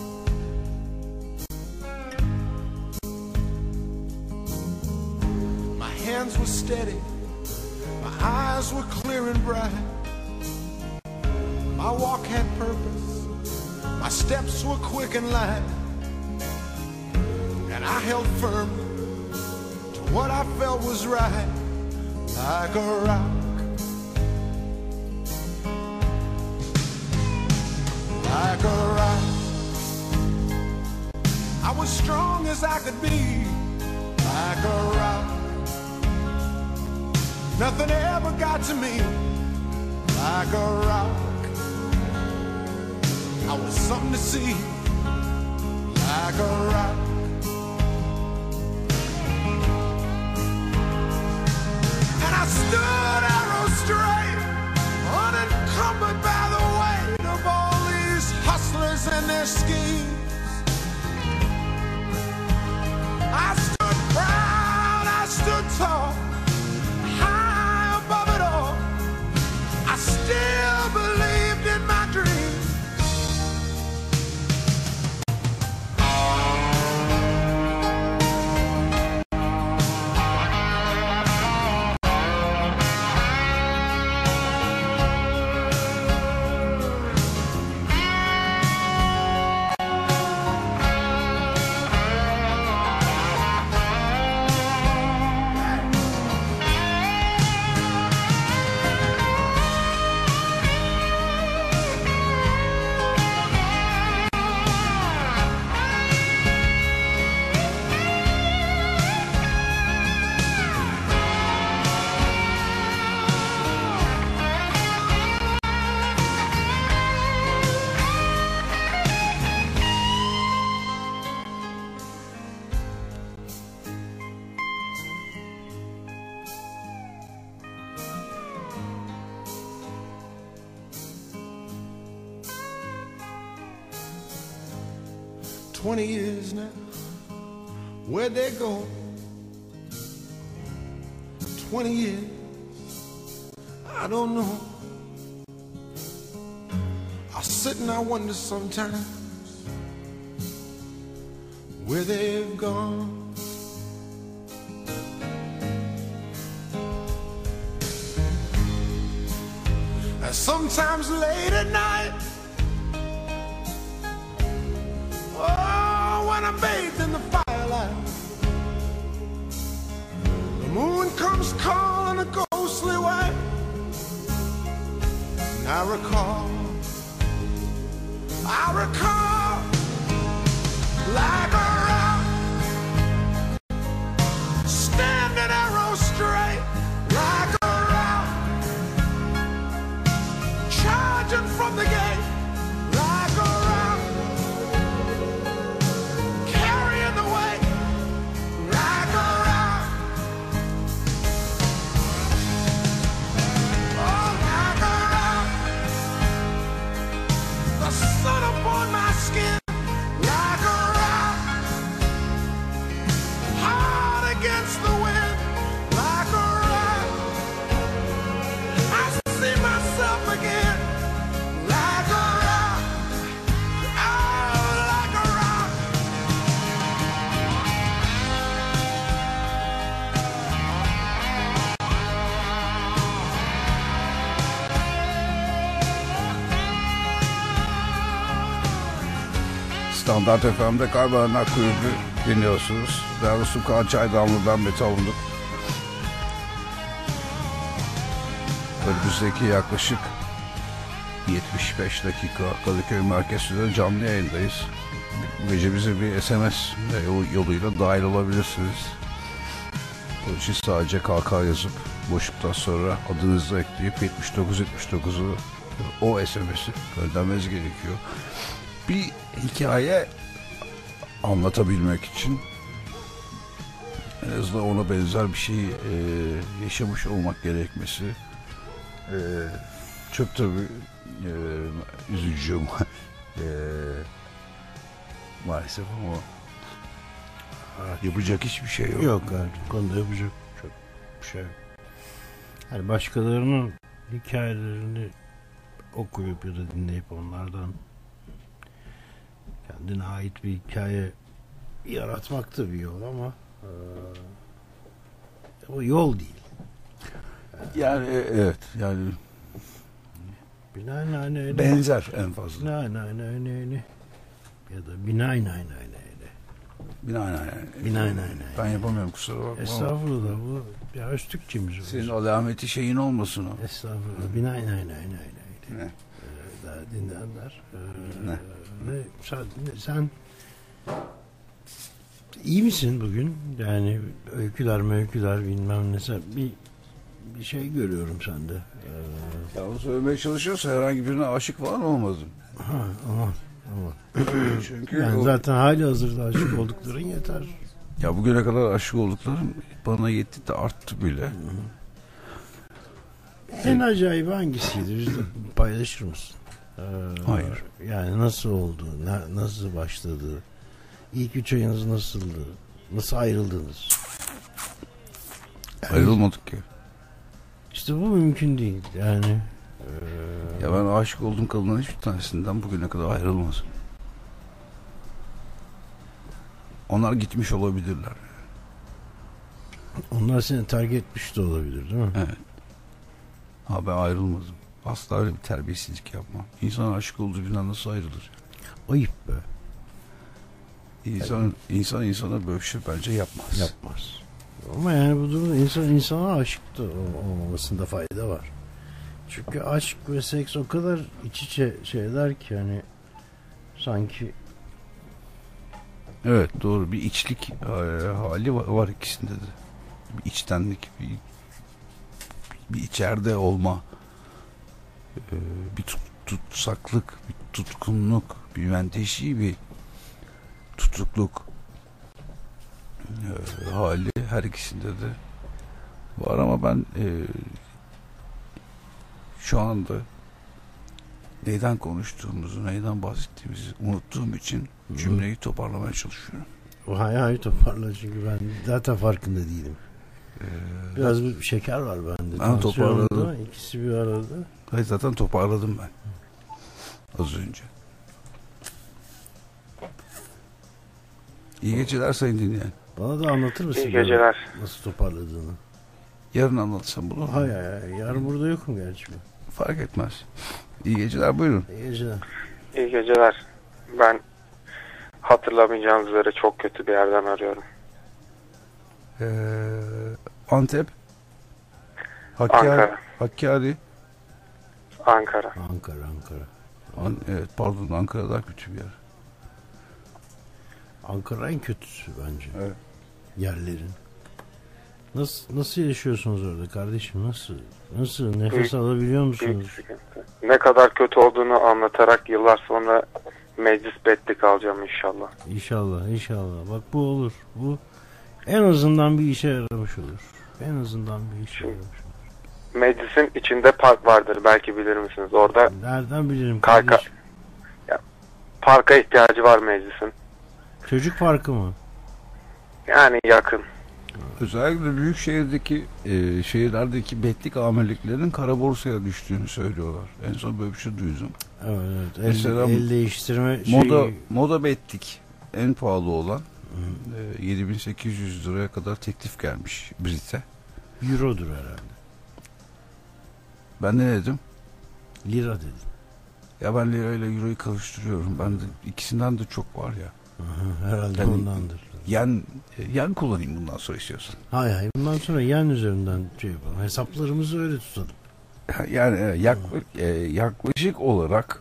My hands were steady, my eyes were clear and bright. My walk had purpose, my steps were quick and light. And I held firm to what I felt was right, like a rock. Like a rock. I was strong as I could be, like a rock. Nothing ever got to me, like a rock. I was something to see, like a rock. And I stood arrow straight, unencumbered by the weight of all these hustlers and their schemes. I stood proud, I stood tall, high above it all. I still believed in my dreams. Twenty years now, where'd they go? Twenty years, I don't know. I sit and I wonder sometimes where they've gone. And sometimes late at night, oh, when I'm bathed in the firelight, the moon comes calling a ghostly way, and I recall, I recall, like a rock, standing arrow straight, like a rock, charging from the gate, like a rock, carrying the weight, like a rock, Standart F M'de Kaybedenler Kulübü dinliyorsunuz. Ben Rusum Kaan Çaydanlı, ben Mete Avunduk. Önümüzdeki yaklaşık yetmiş beş dakika Kadıköy Merkez'de canlı yayındayız. Bu gece bize bir S M S yoluyla dahil olabilirsiniz. Bunun için sadece K K yazıp boşluktan sonra adınızı ekleyip yetmiş dokuz yetmiş dokuzu o S M S'i göndermeniz gerekiyor. Bir hikaye anlatabilmek için en azından ona benzer bir şey e, yaşamış olmak gerekmesi e, çok tabii e, üzücü e, maalesef ama yapacak hiçbir şey yok. Yok yani bu konuda yapacak çok bir şey yok. Yani başkalarının hikayelerini okuyup ya da dinleyip onlardan kendine ait bir hikaye yaratmak da bir yol ama e, o yol değil. Yani evet yani binaenaleyh benzer en fazla. Binaenaleyh ya da binaenaleyh Binaenaleyh. Binaenaleyh. Ben yapamıyorum, kusura bakma. Estağfurullah, bu ya Öztürkçemiz. Senin alameti şeyin olmasın o. Estağfurullah. Binaenaleyh. Ne? Ee, daha dinleyenler. Ee, Ne? Ve sen, sen iyi misin bugün? Yani öyküler öyküler bilmem ne. Sen bir bir şey görüyorum sende. Ee, Ya onu söylemeye çalışıyorsa herhangi birine aşık falan olmadım. ha, aman aman. Çünkü Yani o, zaten hali hazırda aşık oldukların yeter. ya bugüne kadar aşık olduklarım bana yetti de arttı bile. En acayip hangisiydi? Bizde paylaşır mısın? Ee, Hayır. Yani nasıl oldu? Na, nasıl başladı? İlk üç ayınız nasıldı? Nasıl ayrıldınız? Ayrılmadık ki. İşte bu mümkün değil. Yani e, Ya ben aşık olduğum kadınların hiçbir tanesinden bugüne kadar ayrılmadım. Onlar gitmiş olabilirler. onlar seni terk etmiş de olabilir, değil mi? Evet. Ha, ben ayrılmadım. Asla öyle bir terbiyesizlik yapmam. İnsan aşık olduğu birinden nasıl ayrılır? Ayıp be. İnsan, insan insana böyle bir şey bence yapmaz. Yapmaz. Ama yani bu durumda insan insana aşık da olmamasında fayda var. Çünkü aşk ve seks o kadar iç içe şeyler ki hani sanki. Evet, doğru, bir içlik e, hali var, var ikisinde de. Bir içtenlik, bir, bir içeride olma, e, bir tut, tutsaklık, bir tutkunluk, bir menteşi bir tutukluk e, hali her ikisinde de var ama ben e, şu anda neyden konuştuğumuzu, neyden bahsettiğimizi unuttuğum için cümleyi toparlamaya çalışıyorum. O hay hay toparla, çünkü ben zaten farkında değilim. Ee, Biraz bir şeker var bende. Ben toparladım. İkisi bir arada. Hayır, zaten toparladım ben. Az önce. İyi geceler sayın dinleyen. Bana da anlatır mısın? İyi geceler. Nasıl toparladığını? Yarın anlatsam bunu. Hayır hayır. Yarın burada yokum gerçi ben. Fark etmez. İyi geceler, buyurun. İyi geceler. İyi geceler. Ben hatırlamayacağınız üzere çok kötü bir yerden arıyorum. Ee, Antep. Hakkari. Ankara. Hakkari. Ankara. Ankara, Ankara. An, evet, pardon, Ankara daha kötü bir yer. Ankara en kötüsü bence. Evet. Yerlerin. Nasıl nasıl yaşıyorsunuz orada kardeşim? Nasıl? Nasıl nefes alabiliyor musunuz? Ne kadar kötü olduğunu anlatarak yıllar sonra meclis betlik alacağım inşallah. İnşallah, inşallah. Bak bu olur. Bu en azından bir işe yaramış olur. En azından bir işe yaramış olur. Meclisin içinde park vardır, belki bilir misiniz? Orada nereden bilirim Kayka, kardeşim? ya, parka ihtiyacı var meclisin. Çocuk parkı mı? Yani yakın. Özellikle büyük şehirdeki e, şehirlerdeki betlik amirliklerin kara borsaya düştüğünü söylüyorlar. En son böyle bir şey duydum. Evet, evet. El, Mesela el değiştirme moda şeyi... moda betlik en pahalı olan e, yedi bin sekiz yüz liraya kadar teklif gelmiş Brit'e. Euro'dur herhalde. Ben ne dedim? Lira dedim. Ya ben lira ile euroyu karıştırıyorum. Ben de ikisinden de çok var ya. Aha, herhalde yani, ondandır. Yen, yen kullanayım bundan sonra istiyorsan. Hayır hayır. Bundan sonra yen üzerinden şey yapalım. Hesaplarımızı öyle tutalım. Yani yak, e, yaklaşık olarak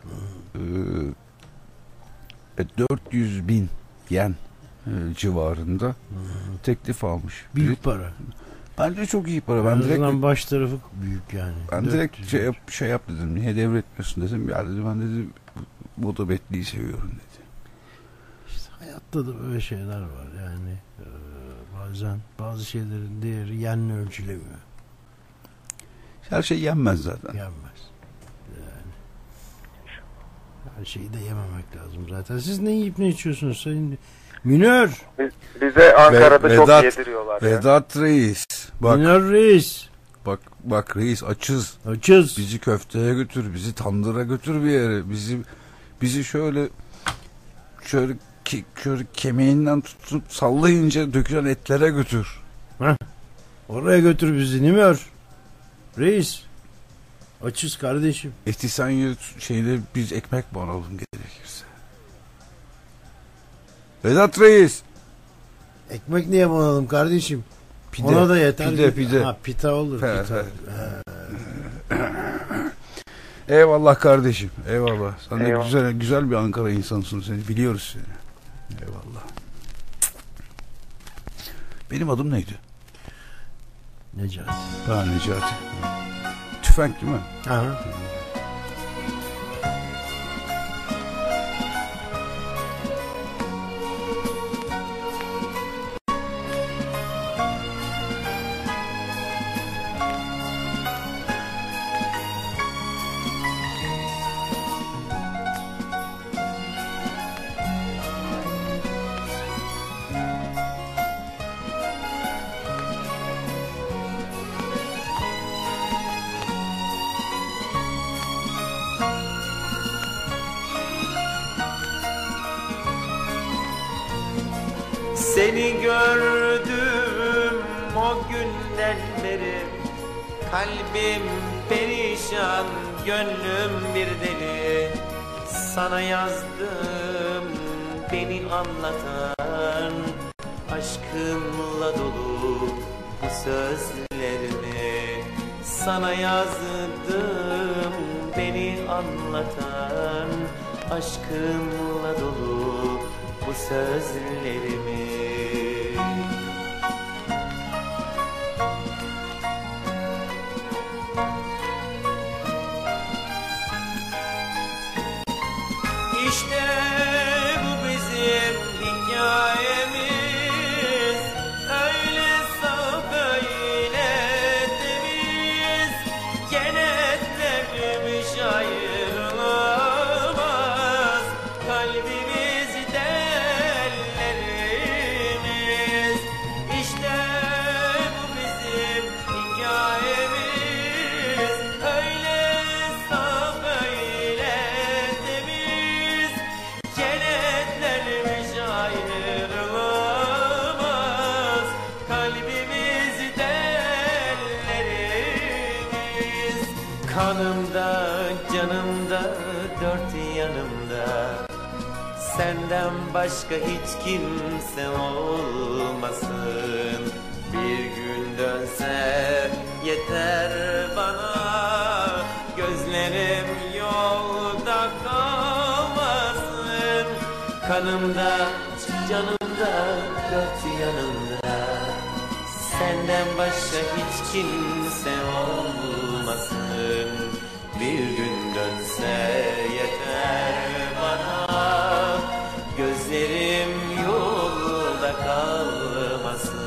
e, dört yüz bin yen e, civarında hmm. teklif almış. Büyük para. Bence çok iyi para. Ben en direkt baş tarafı büyük yani. Ben direkt şey yap, şey yap dedim. Niye devretmiyorsun dedim. Ya dedi ben dedi Bodo Betli'yi seviyorum dedi. İşte hayatta da böyle şeyler var yani. E, bazen bazı şeylerin değeri yenle ölçülemiyor. Her şey yenmez zaten. Yenmez. Yani her şeyi de yememek lazım zaten. Siz ne yiyip ne içiyorsunuz Sayın Münir? Bize Ankara'da Ve, çok Vedat, yediriyorlar. Vedat ya. Reis. Bak, Münir Reis. Bak bak reis açız. Açız. Bizi köfteye götür, bizi tandıra götür bir yere. Bizi bizi şöyle şöyle, ke, şöyle kemiğinden tutup sallayınca dökülen etlere götür. Heh. Oraya götür bizi Münir. Reis. Açız kardeşim. Eti sen ye, şeyde biz ekmek banalım gerekirse. Vedat Reis. Ekmek niye banalım kardeşim? Pide, ona da yeter. Pide, pide. Ha, pita olur. He, pita. he. Eyvallah kardeşim. Eyvallah. Sen de güzel güzel bir Ankara insansın seni. Biliyoruz seni. Eyvallah. Benim adım neydi? Necati. Ha Necati. Tüfek değil mi? Aha. Seni gördüm o günden beri, kalbim perişan, gönlüm bir deli. Sana yazdım beni anlatan, aşkımla dolu bu sözlerimi. Sana yazdım beni anlatan, aşkımla dolu bu sözlerimi. İşte bu bizim hikayemiz, öyle saf öyle temiz, kenetlenmiş ayrılamaz kalbimizde ellerimiz. İşte bu bizim hikayemiz, öyle saf öyle temiz, kenetlenmiş ayrılamaz kalbimizde ellerimiz. Kanımda canımda dört yanımda, senden başka hiç kimse olmasın. Bir gün dönse yeter bana, gözlerim yolda kalmasın. Kanımda canımda dört yanımda, senden başka hiç kimse olmasın. Bir gün dönse yeter bana, gözlerim yolda kalmasın.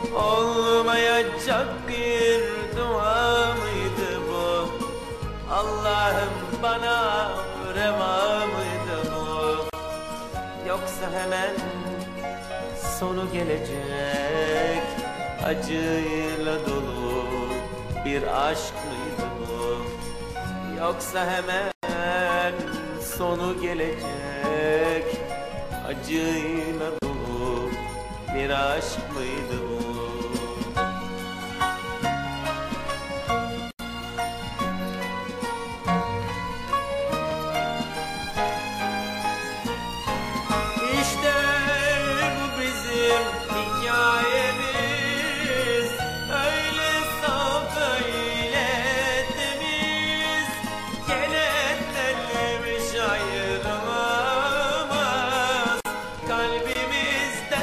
olmayacak bir dua mıydı bu? Allah'ım bana reva mıydı bu? Yoksa hemen sonu gelecek acıyla dolu bir aşk mıydı bu? Yoksa hemen sonu gelecek acıyla dolu bir aşk mıydı bu? İşte bu bizim hikayemiz, öyle saf öyle temiz, kenetlenmiş ayrılamaz kalbimizde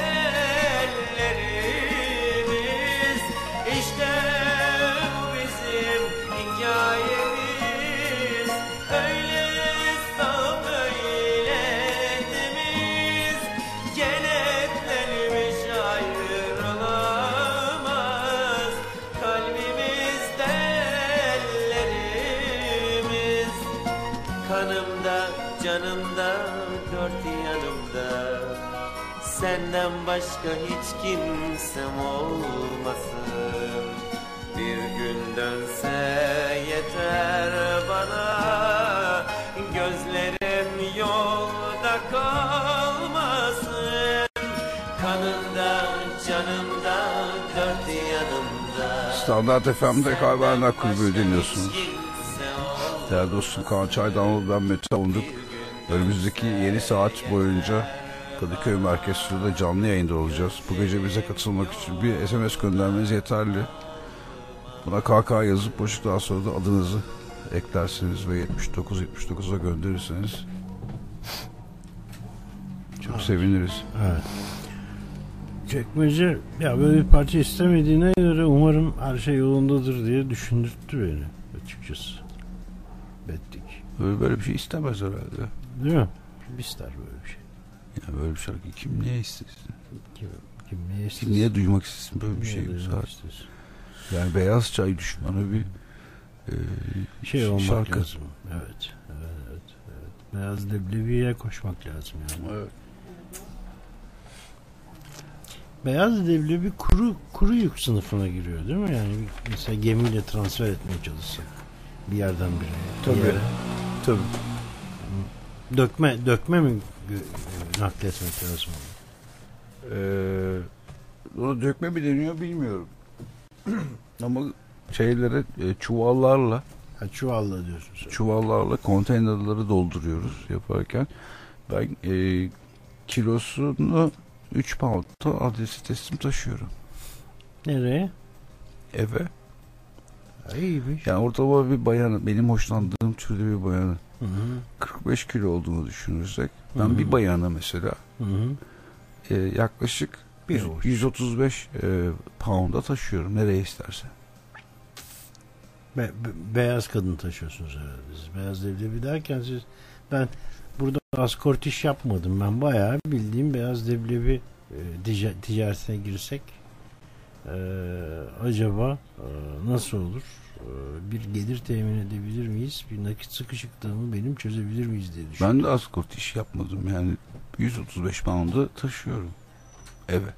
ellerimiz. İşte bu bizim hikayemiz, öyle saf öyle temiz, kenetlenmiş ayrılamaz kalbimizde ellerimiz. Kanımda, canımda, dört yanımda senden başka hiç kimsem olmasın. Bir gün dönse yeter bana, gözlerim yolda kalmasın. Kanımda, canımda, dört yanımda Standart F M'de Kaybedenler Kulübü dinliyorsunuz. Değerli dostum Kaan Çaydanlı, ben Mete Onduk. Önümüzdeki yedi saat boyunca Kadıköy Merkez Stüdyo'da canlı yayında olacağız. Bu gece bize katılmak için bir S M S göndermeniz yeterli. Buna K K yazıp boşluktan sonra da adınızı eklersiniz ve yetmiş dokuz yetmiş dokuza gönderirseniz çok evet. seviniriz. Evet. Çekmece ya böyle bir parça istemediğine göre umarım her şey yolundadır diye düşündürttü beni açıkçası. Bettik. Böyle, böyle bir şey istemez herhalde. Değil mi? Kim ister böyle bir şey? Ya böyle bir şarkı kim niye istesin? Kim, kim niye istesin? Kim niye duymak istesin böyle bir niye şey? istesin? Yani beyaz çay düşmanı bir e, şey olmak şarkı. lazım. Evet, evet, evet, evet. Beyaz leblebiye koşmak lazım yani. Evet. Beyaz leblebi kuru kuru yük sınıfına giriyor değil mi? Yani mesela gemiyle transfer etmeye çalışsak bir yerden bir Tabii. yere. Tabii. Dökme dökme mi nakletmek lazım? Ee, ona dökme mi deniyor bilmiyorum. Ama şeylere e, çuvallarla ha, çuvalla diyorsun sen. Çuvallarla konteynerları dolduruyoruz yaparken. Ben e, kilosunu üç pound'da adresi teslim taşıyorum. Nereye? Eve. İyiymiş. Yani ortalama bir bayanı, benim hoşlandığım türde bir bayanı. Hı hı. kırk beş kilo olduğunu düşünürsek, ben Hı hı. bir bayanı mesela Hı hı. E, yaklaşık Bir yüz otuz beş e, pound'a taşıyorum nereye istersen. Be, be, beyaz kadın taşıyorsunuz herhalde. Siz beyaz leblebi derken siz, ben burada askort iş yapmadım. Ben bayağı bildiğim beyaz leblebi e, ticaretine girsek e, acaba e, nasıl olur? E, bir gelir temin edebilir miyiz? Bir nakit sıkışıklığımı benim çözebilir miyiz diye düşünüyorum. Ben de askort iş yapmadım. Yani yüz otuz beş pound'u taşıyorum eve.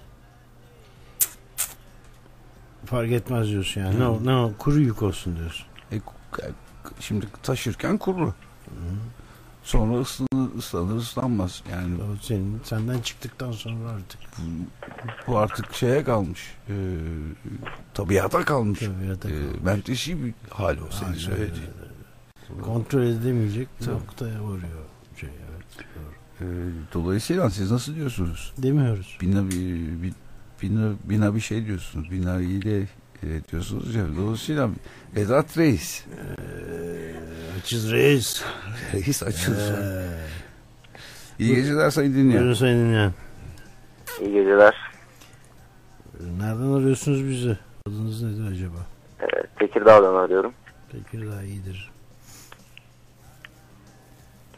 Fark etmez diyorsun yani. Hmm. Ne, ne kuru yük olsun diyorsun. E, şimdi taşırken kuru. Hı. Sonra ıslanır, ıslanır ıslanmaz. Yani o senin senden çıktıktan sonra artık bu, bu artık şeye kalmış. E, tabiata kalmış. Tabiata kalmış. E, menteşi bir hali o senin söylediğin. Kontrol edemeyecek bir noktaya varıyor. Şey, evet, doğru. E, dolayısıyla siz nasıl diyorsunuz? Demiyoruz. Bina bir, bir Bina, bina bir şey diyorsunuz. Bina ile e, diyorsunuz ya. Dolayısıyla Vedat Reis. Ee, açız Reis. Reis açız. Ee, İyi geceler sayın dinleyen. Buyurun sayın dinleyen. İyi geceler. Nereden arıyorsunuz bizi? Adınız nedir acaba? Ee, Tekirdağ'dan arıyorum. Tekirdağ iyidir.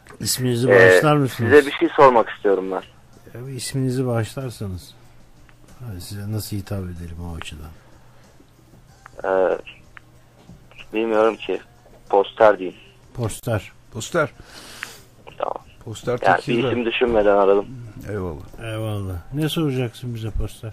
İsminizi ee, bağışlar mısınız? Size bir şey sormak istiyorum ben. Ya, isminizi bağışlarsanız. Hadi size nasıl hitap edelim o açıdan? Ee, bilmiyorum ki. Poster diyeyim. Poster. Poster. Tamam. Poster Yani bir Tekirdağ. isim düşünmeden aradım. Eyvallah. Eyvallah. Ne soracaksın bize Poster?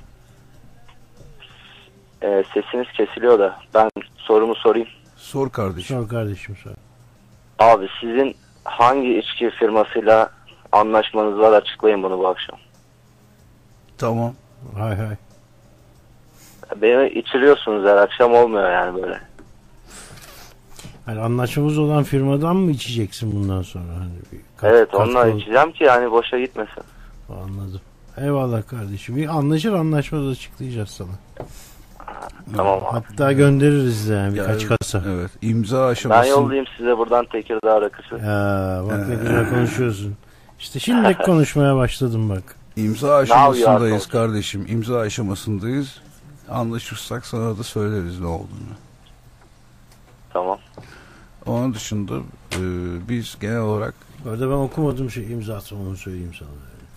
Ee, sesiniz kesiliyor da ben sorumu sorayım. Sor kardeşim. Sor kardeşim sor. Abi sizin hangi içki firmasıyla anlaşmanız var, açıklayın bunu bu akşam. Tamam. Hay hay. Beni içiriyorsunuz her akşam, olmuyor yani böyle. Yani anlaşmamız olan firmadan mı içeceksin bundan sonra? Hani bir kat, Evet kat onunla kol- içeceğim ki yani boşa gitmesin. Anladım. Eyvallah kardeşim. Bir anlaşır anlaşmaz açıklayacağız sana. Tamam abi. Hatta göndeririz size yani birkaç Ya, kasa. Evet. İmza Ben aşaması. yollayayım size buradan Tekirdağ rakısı. Ya, bak ne güzel konuşuyorsun. İşte şimdi konuşmaya başladım bak. İmza Ne aşamasındayız yapıyor kardeşim. İmza aşamasındayız. Anlaşırsak sana da söyleriz ne olduğunu. Tamam. Onun dışında e, biz genel olarak Bu arada ben okumadığım şey imza atsam onu söyleyeyim sana.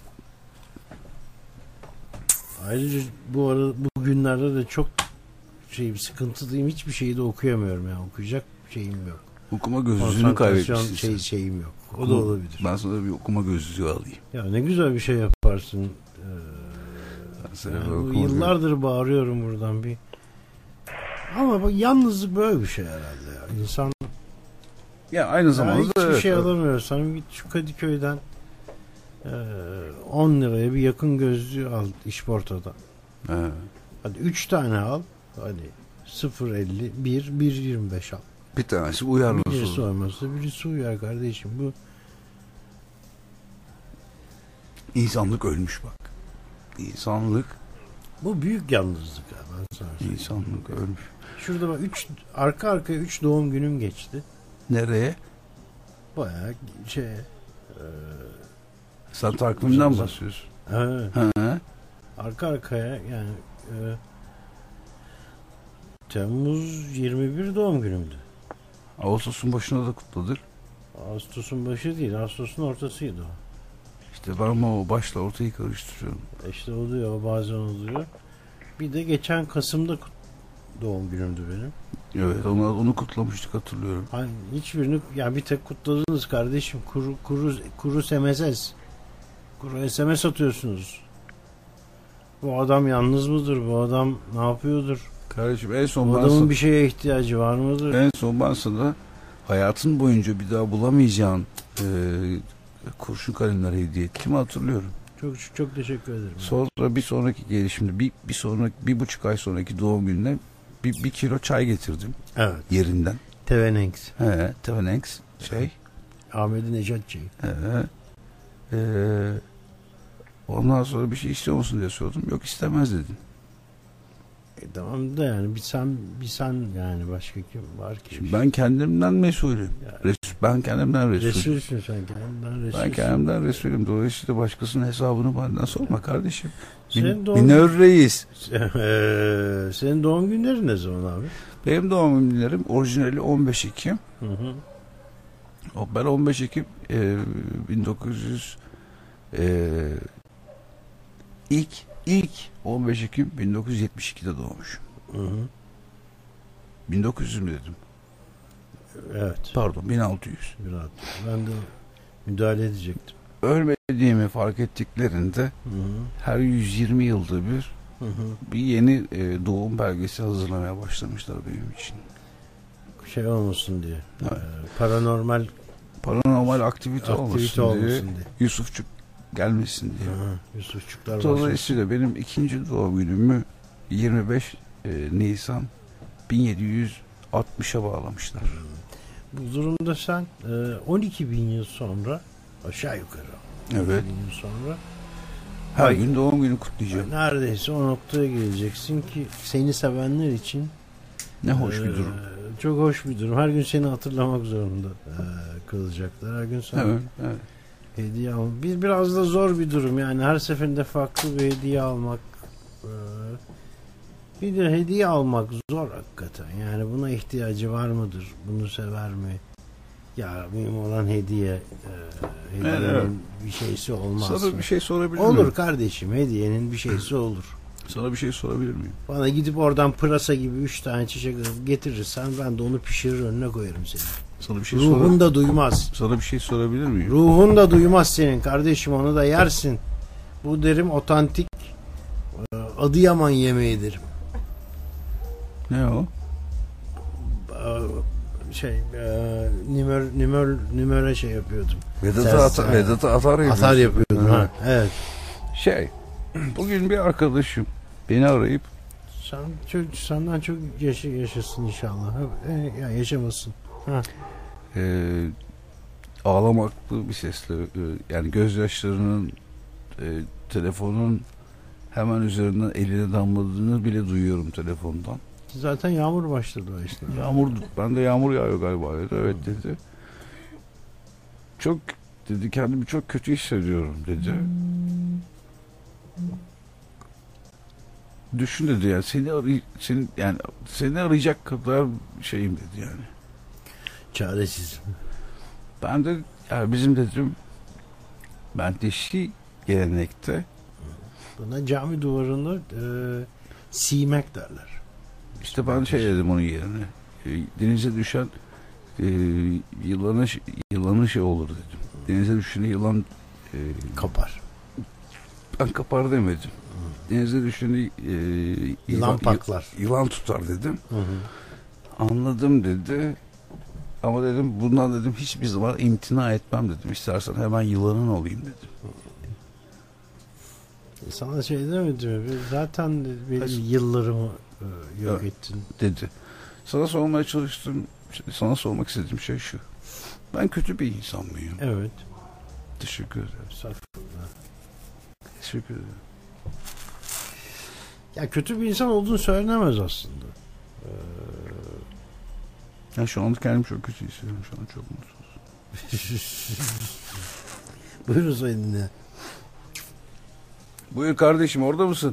Ayrıca bu arada bu günlerde de çok şey sıkıntılıyım. Hiçbir şeyi de okuyamıyorum yani. Okuyacak şeyim yok. okuma gözlüğünü Konsantrasyon kaybetmişsin şey, sen. şeyim yok. O da olabilir. Ben sana bir okuma gözlüğü alayım. Ya ne güzel bir şey yaparsın. Ee, Ben sana yani bir bu okuma yıllardır bağırıyorum buradan bir. Ama bak yalnızlık böyle bir şey herhalde ya. İnsan Ya aynı ya zamanda hiçbir evet, şey evet. alamıyorsan git şu Kadıköy'den e, on liraya bir yakın gözlüğü al işportadan. Evet. Hadi üç tane al. Hadi sıfır elli bir bir yirmi beş al. Bir tanesi uyarlı Birisi olur. olmazsa birisi uyar kardeşim. Bu İnsanlık ölmüş bak. İnsanlık bu büyük yalnızlık ya ben sana söyleyeyim. insanlık ölmüş. Şurada bak üç arka arkaya üç doğum günüm geçti. Nereye? Bayağı şey e, Sen takvimden Güzel. bahsediyorsun. he, Hı. arka arkaya yani e, Temmuz yirmi bir doğum günümdü. Ağustos'un başında da kutladık. Ağustos'un başı değil, Ağustos'un ortasıydı o. İşte ben ama o başla ortayı karıştırıyorum. E İşte oluyor, bazen oluyor. Bir de geçen Kasım'da kut- doğum günümdü benim. Evet onu, onu kutlamıştık hatırlıyorum. Hani hiçbirini, yani bir tek kutladınız kardeşim. Kuru kuru kuru S M S. Kuru S M S atıyorsunuz. Bu adam yalnız mıdır? Bu adam ne yapıyordur? Kardeşim en son Bu ben adamın sana, bir şeye ihtiyacı var mıdır? en son ben sana hayatın boyunca bir daha bulamayacağın e, kurşun kalemler hediye ettiğimi hatırlıyorum. Çok çok teşekkür ederim. Sonra bir sonraki gelişimde bir, bir sonraki bir buçuk ay sonraki doğum gününe bir, bir kilo çay getirdim Evet. yerinden. Tevenenks. He, Tevenex şey. Ahmet Necatçı. He, e, ondan sonra bir şey istiyor musun diye sordum. Yok istemez dedin. E tamam da yani bir sen bir sen yani başka kim var ki? Şimdi ben kendimden mesulüm. Ya. Resul, ben kendimden resulüm. Resulsün sen kendinden Resulsün. Ben kendimden resulüm. Dolayısıyla başkasının hesabını benden sorma kardeşim. Senin Bin, doğum- Binör Reis. Eee, senin doğum günlerin ne zaman abi? Benim doğum günlerim orijinali on beş Ekim. Hı hı. O- Ben on beş Ekim e, bin dokuz yüz e, ilk ilk on beş Ekim bin dokuz yüz yetmiş ikide doğmuşum. Hı hı. bin dokuz yüz mü dedim? Evet. Pardon bin altı yüz. Biraz. Ben de müdahale edecektim. Ölmediğimi fark ettiklerinde Hı hı. her yüz yirmi yılda bir Hı hı. bir yeni e, doğum belgesi hazırlamaya başlamışlar benim için. Şey olmasın diye. Evet. Ee, paranormal Paranormal aktivite, aktivite olmasın, olmasın diye, diye. Yusufçuk gelmesin diye. Hı hı. Yusufçuklar var. Dolayısıyla benim ikinci doğum günümü yirmi beş e, Nisan bin yedi yüz altmışa bağlamışlar. Bu durumda sen e, on iki bin yıl sonra aşağı yukarı Evet. on iki bin yıl sonra Her Ay- gün doğum günü kutlayacağım. neredeyse o noktaya geleceksin ki seni sevenler için Ne hoş bir e, durum. çok hoş bir durum. Her gün seni hatırlamak zorunda e, kalacaklar. Her gün sana Evet, evet. hediye al. Bir biraz da zor bir durum yani her seferinde farklı bir hediye almak. e, bir de hediye almak zor hakikaten. Yani buna ihtiyacı var mıdır? Bunu sever mi? Ya mühim olan hediye. E, hediyenin Evet. bir şeysi olmaz. Sana bir şey sorabilir Olur miyim? kardeşim, hediyenin bir şeysi olur. Sana bir şey sorabilir miyim? Bana gidip oradan pırasa gibi üç tane çiçek alıp getirirsen ben de onu pişirir önüne koyarım seni. Sana bir şey Ruhun sor- da duymaz. Sana bir şey sorabilir miyim? Ruhun da duymaz senin kardeşim, onu da yersin. Bu derim otantik e, Adıyaman yemeğidir. Ne o? E, Şey e, nimör nimör nimöre şey yapıyordum. Vedat'ı Ses- atar, Vedat'ı atar yapıyorsun. Atar yapıyordum Ha. ha. Evet. Şey, bugün bir arkadaşım beni arayıp Sen çok, senden çok yaşa, yaşasın inşallah. E, ya yaşamasın. Ha. e, ağlamaklı bir sesle, e, yani gözyaşlarının e, telefonun hemen üzerinden eline damladığını bile duyuyorum telefondan. Zaten yağmur başladı o esnada. Yağmur, ben de yağmur yağıyor galiba dedi. Evet dedi. Çok dedi, kendimi çok kötü hissediyorum dedi. Düşün dedi, yani seni aray seni yani seni arayacak kadar şeyim dedi yani. Çaresiz. Ben de yani bizim dedim, menteşi gelenekte Buna cami duvarında e, simek derler. işte ben şey dedim onun yerine, e, denize düşen e, yılanı yılanı şey olur dedim. Denize düşeni yılan e, kapar. Ben kapar demedim. Denize düşeni e, Yılan yılan, paklar. Yılan tutar dedim. Hı hı. Anladım dedi. Ama dedim bundan dedim hiçbir zaman imtina etmem dedim. İstersen hemen yılanın olayım dedim. Sana şey demedim mi? Zaten benim yıllarımı e, yok Evet, ettin. dedi. Sana sormaya çalıştım. Sana sormak istediğim şey şu. Ben kötü bir insan mıyım? Evet. Teşekkür ederim. Estağfurullah. Teşekkür ederim. Ya kötü bir insan olduğunu söylenemez aslında. Ee, Ya şu anda kendimi çok kötü hissediyorum. Şu an çok mutsuz. Buyurun sayın dinle. Buyur kardeşim, orada mısın?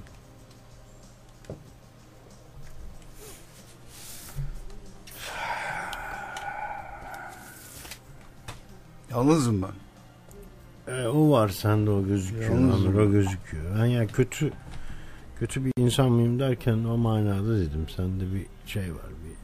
Yalnızım ben. E, o var sende, o gözüküyor. Yalnızım. Anlar, o gözüküyor. Ben ya kötü kötü bir insan mıyım derken o manada dedim. Sende bir şey var. Bir,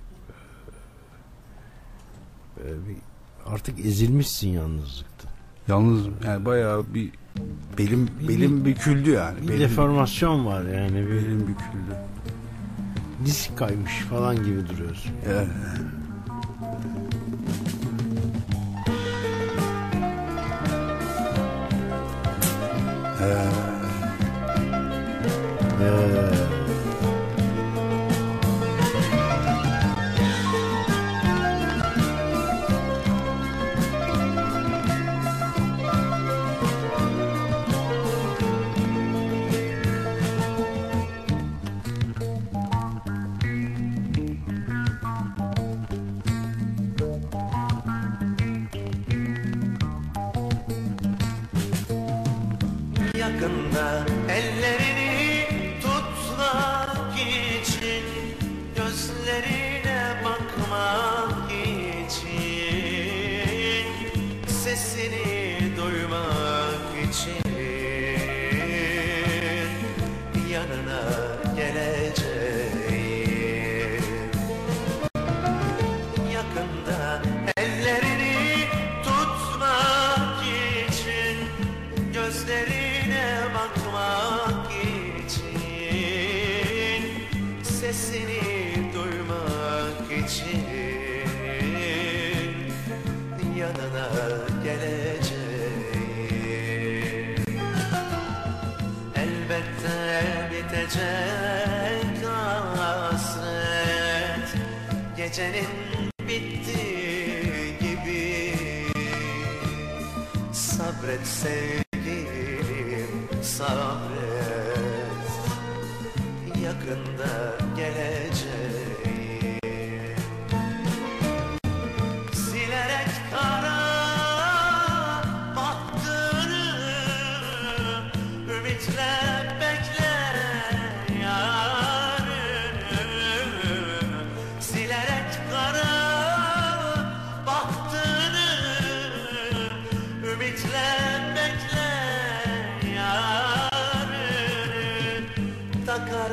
e, bir artık ezilmişsin yalnızlıkta. Yalnızım. Yani bayağı bir belim Bir- belim büküldü yani. Bir Belim, deformasyon var yani. Bir belim büküldü. disk kaymış falan gibi duruyorsun. Evet. Ee, Ee, Yakında ellerini tutmak için, gözlerine bakmak için, sesini duymak için yanına geleceğim. Yakında ellerini tutmak için, gözlerine bakmak için, sesini duymak için yanına geleceğim. Elbette bitecek hasret, gecenin bittiği gibi. Sabret sevgilim, sabret, yakında geleceğim. Silerek kara bahtını, ümitle bekle yarını. Silerek kara bahtını, ümitle bekle yarını. Takar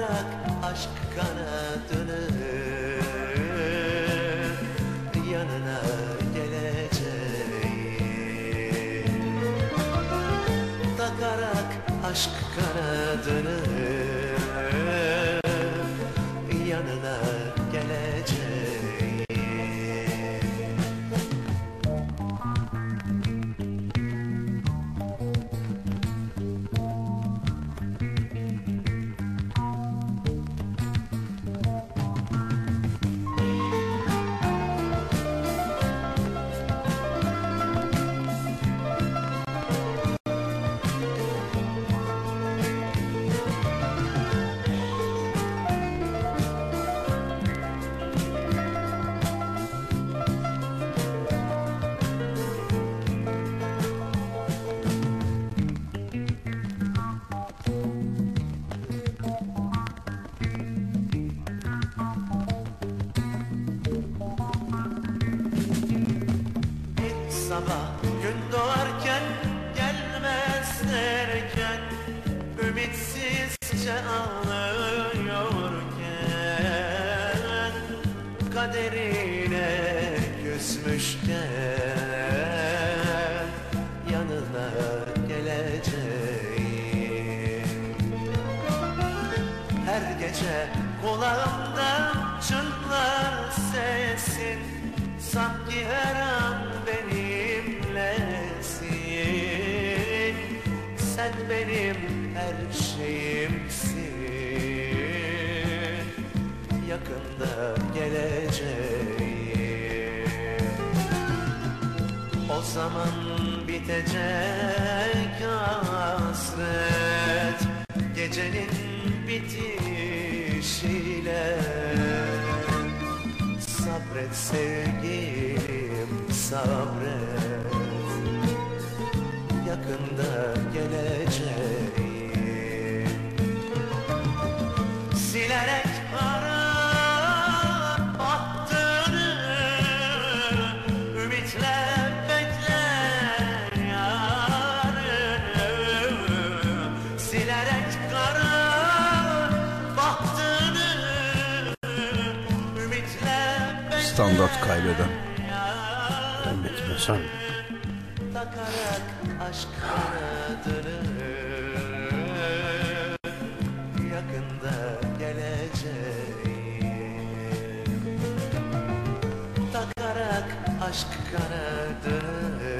aşk kanadını yanına geleceğim. Sabah gün doğarken gelmez erken, ümitsizce ağlıyorken, kaderine küsmüşken yanına geleceğim. Her gece kulağımda çınlar sesin, sanki her an benimlesin. Sen benim her şeyimsin, yakında geleceğim. O zaman bitecek hasret, gecenin bitişiyle. Sabret sevgilim, sabret, yakında geleceğim. Silerek ara bahtını, ümitle bekle yarını. Silerek kara bahtını, ümitle bekle. Standart kaybeden. Kaybetmesen. Takarak aşk kanadını yakında geleceğim. Takarak aşk kanadını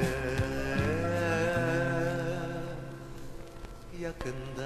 yakında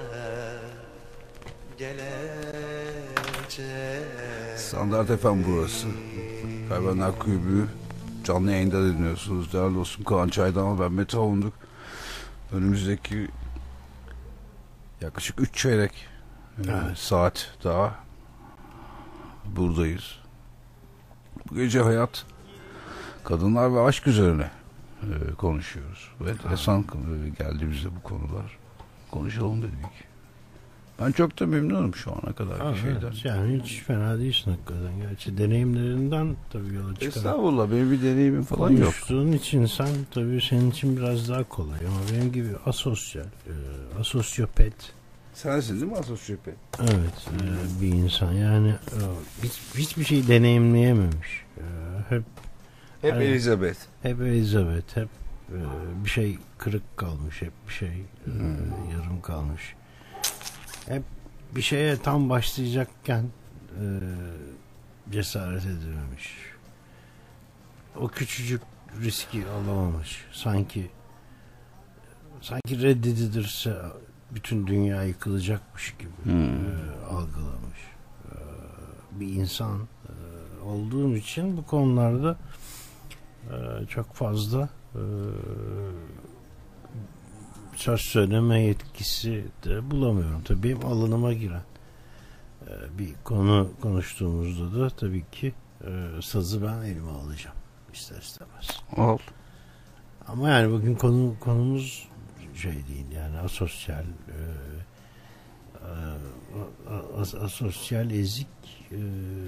geleceğim. Standart F M burası. Kaybedenler Kulübü canlı yayında dinliyorsunuz. Değerli dostum Kaan Çaydan, ben Mete Avunduk. Önümüzdeki yaklaşık üç çeyrek evet. saat daha buradayız. Bu gece hayat, kadınlar ve aşk üzerine e, konuşuyoruz. Ve enteresan e, geldi bize bu konular. Konuşalım dedik. Ben çok da memnunum şu ana kadar Aa, bir şeyden. Evet. Yani hiç fena değilsin hakikaten. Gerçi deneyimlerinden tabii yola çıkarak. Estağfurullah, benim bir deneyimim falan yok. Konuştuğun için sen tabii senin için biraz daha kolay ama benim gibi asosyal, e, asosyopet. Sensin değil mi asosyopet? Evet, e, bir insan yani e, hiç, hiçbir şey deneyimleyememiş. E, hep Hep hani, Elizabeth. Hep Elizabeth, hep e, bir şey kırık kalmış, hep bir şey e, hmm. yarım kalmış. Hep bir şeye tam başlayacakken e, cesaret edememiş. O küçücük riski alamamış. Sanki sanki reddedilirse bütün dünya yıkılacakmış gibi hmm. e, algılamış. E, bir insan e, olduğum için bu konularda e, çok fazla e, söz söyleme yetkisi de bulamıyorum. Tabii benim alanıma giren e, bir konu konuştuğumuzda da tabii ki e, sazı ben elime alacağım. İster istemez. Al. Ama yani bugün konu konumuz şey değil yani asosyal e, e, as, asosyal ezik e,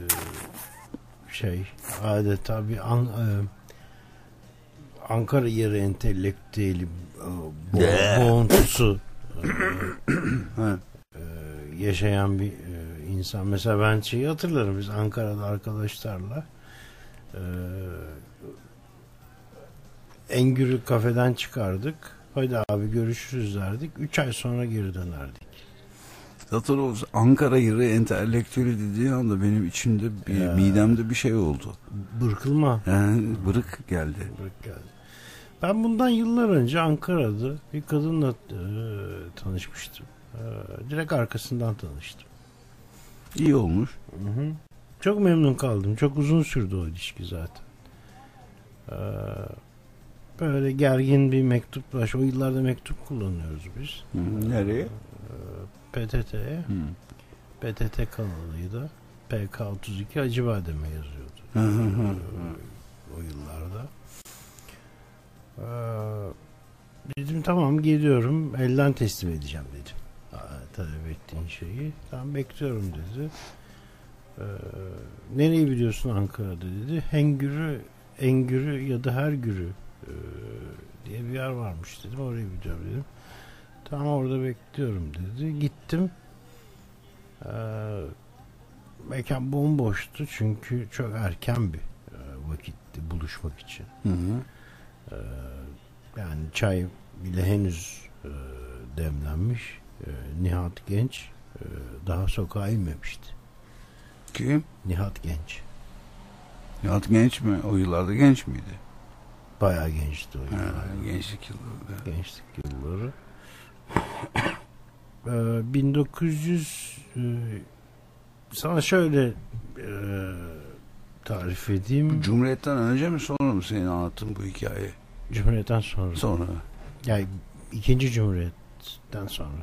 şey adeta bir an, e, Ankara yeri entelektüeli bo boğuntusu e, e, yaşayan bir e, insan. Mesela ben şeyi hatırlarım, biz Ankara'da arkadaşlarla e, Engürü kafeden çıkardık. Hadi abi görüşürüz derdik. Üç ay sonra geri dönerdik. Zaten o Ankara yeri entelektüeli dediği anda benim içimde, bir, Ya. midemde bir şey oldu. Bırkılma. Yani bırık geldi. Bırık geldi. Ben bundan yıllar önce Ankara'da bir kadınla e, tanışmıştım. E, direkt arkasından tanıştım. İyi olmuş. Hı hı. Çok memnun kaldım. Çok uzun sürdü o ilişki zaten. E, böyle gergin bir mektuplaşma. O yıllarda mektup kullanıyoruz biz. Hı, nereye? E, P T T'ye. Hı. P T T kanalıydı. P K otuz iki Acıbadem'e yazıyordu. Hı hı hı. O yıllarda. Ee, dedim tamam geliyorum, elden teslim edeceğim dedim. Aa, talep ettiğin şeyi. Tamam bekliyorum dedi. Ee, nereyi biliyorsun Ankara'da dedi. Hengürü, Engürü ya da Hergürü e, diye bir yer varmış dedim. Orayı biliyorum dedim. Tamam orada bekliyorum dedi. Gittim. Ee, mekan bomboştu çünkü çok erken bir e, vakitti buluşmak için. Hı hı. Ee, yani çay bile henüz e, demlenmiş. E, Nihat Genç e, daha sokağa inmemişti. Kim? Nihat Genç. Nihat Genç mi? O yıllarda genç miydi? Bayağı gençti o yıllar. Ha, gençlik yılları. Gençlik yılları. ee, bin dokuz yüz e, sana şöyle e, tarif edeyim. Cumhuriyet'ten önce mi sonra mı senin anlattığın bu hikaye? Cumhuriyet'ten sonra. Sonra. Yani ikinci Cumhuriyet'ten sonra.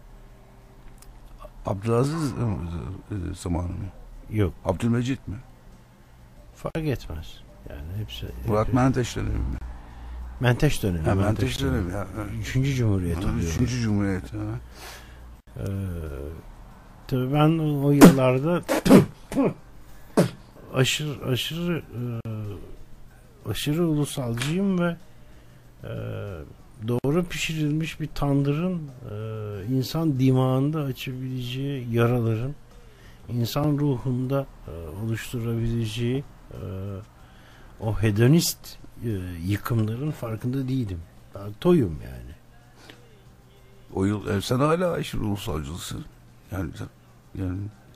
Abdülaziz zamanı mı? Yok. Abdülmecit mi? Fark etmez. Yani hepsi. Murat hepsi. Menteş dönemi mi? Menteş dönemi. Ha, Menteş dönemi. Ya. Üçüncü Cumhuriyet oluyor. Üçüncü Cumhuriyet. Ha. Ee, tabii ben o yıllarda aşırı aşırı e, aşırı ulusalcıyım ve e, doğru pişirilmiş bir tandırın e, insan dimağında açabileceği yaraların insan ruhunda e, oluşturabileceği e, o hedonist e, yıkımların farkında değilim. Ben toyum yani. O yıl e, sen hala aşırı ulusalcısın. Yani yani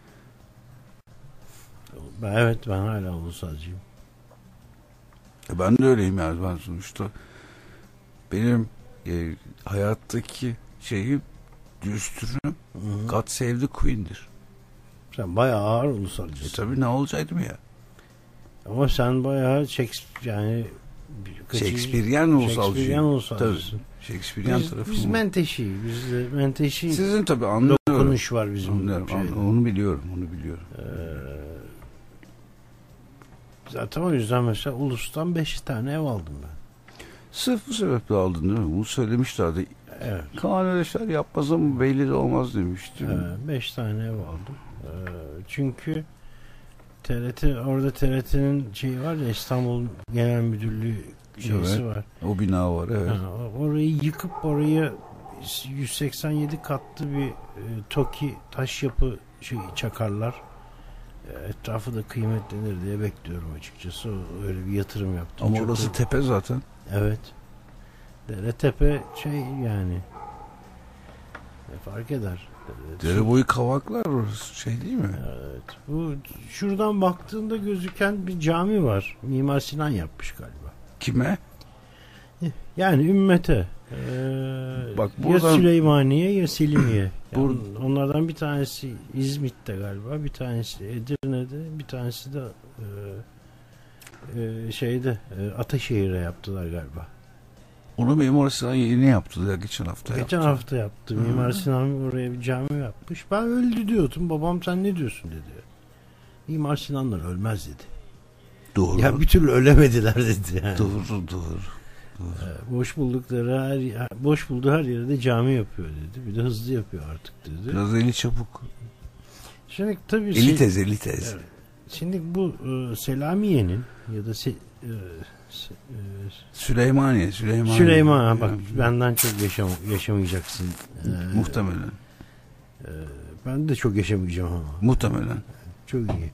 Ben, evet ben hala ulusalcıyım. e, ben de öyleyim yani. Ben sonuçta benim e, hayattaki şeyi düsturum God Save the Queen'dir. Sen bayağı ağır E ulusalcısın. tabii ne olacaktım ya? Ama sen bayağı Shakespeare yani Shakespearean ulusalcıyım. Shakespearean ulusalcısın. Tabii. Shakespearean Biz, tarafı biz mı? menteşi. Bizde menteşi. Sizin tabii anlıyorum. Dokunuş var bizim. Anlıyorum, şeyde. anlıyorum. Onu biliyorum. Onu biliyorum. Ee, zaten o yüzden mesela Ulus'tan beş tane ev aldım ben. Sırf bu sebeple aldın değil mi? Bunu söylemişlerdi. Evet. Kaan öyle şeyler yapmaz ama belli de olmaz demişti. Ee, beş tane ev aldım. Ee, çünkü T R T orada T R T'nin şeyi var ya, İstanbul Genel Müdürlüğü şeysi Evet. var. O bina var evet. Ha, orayı yıkıp oraya yüz seksen yedi katlı bir e, TOKİ taş yapı şey çakarlar. E, etrafı da kıymetlenir diye bekliyorum açıkçası. O, öyle bir yatırım yaptım. Ama Çok orası da- tepe zaten. Evet. Dere tepe şey yani. Ne fark eder? E, Dere boyu kavaklar orası şey değil mi? Evet. Bu şuradan baktığında gözüken bir cami var. Mimar Sinan yapmış galiba. Kime? Yani ümmete. Ee, Bak ya buradan- Süleymaniye ya Selimiye. Yani Bur- onlardan bir tanesi İzmit'te galiba, bir tanesi Edirne'de, bir tanesi de e, e, şeyde e, Ataşehir'e yaptılar galiba. Onu Mimar Sinan yeni yaptı ya geçen hafta Geçen yaptı. hafta yaptı. Mimar Sinan oraya bir cami yapmış. Ben öldü diyordum. Babam sen ne diyorsun dedi. Mimar Sinanlar ölmez dedi. Doğru. Ya bir türlü ölemediler dedi yani. Doğru doğru. Ee, boş buldukları her boş bulduğu her yere de cami yapıyor dedi. Bir de hızlı yapıyor artık dedi. Biraz eli çabuk. Şimdi tabii Eli tez eli tez. Evet. Şimdi bu e, Selamiye'nin ya da se, e, se, e, Süleymaniye Süleymaniye. Süleyman ha, bak Yani, benden çok yaşam, yaşamayacaksın. Ee, muhtemelen. e, ben de çok yaşamayacağım ama. Muhtemelen. Çok iyi.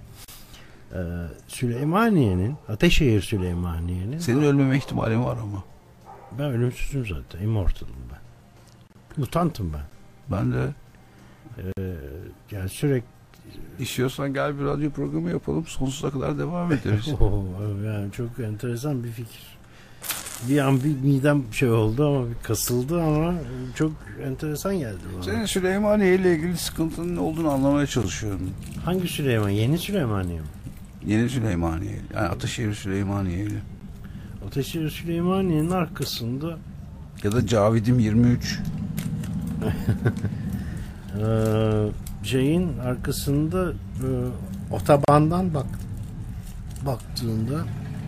Ee, Süleymaniye'nin, Ateşehir Süleymaniye'nin Senin ölmeme ihtimalin var ama. Ben ölümsüzüm zaten. Immortal'ım ben. Mutantım ben. Ben de. Ee, yani sürekli İstiyorsan gel bir radyo programı yapalım. Sonsuza kadar devam ederiz. Oo, yani çok enteresan bir fikir. Bir an bir midem şey oldu ama bir kasıldı ama çok enteresan geldi bana. Senin Süleymaniye ile ilgili sıkıntının ne olduğunu anlamaya çalışıyorum. Hangi Süleyman? Yeni Süleymaniye mi? Yeni Süleymaniye. Yani Ataşehir Süleymaniye ile. Ataşehir Süleymaniye'nin arkasında ya da Cavidim yirmi üç. Ee, şeyin arkasında e, otobandan bak baktığında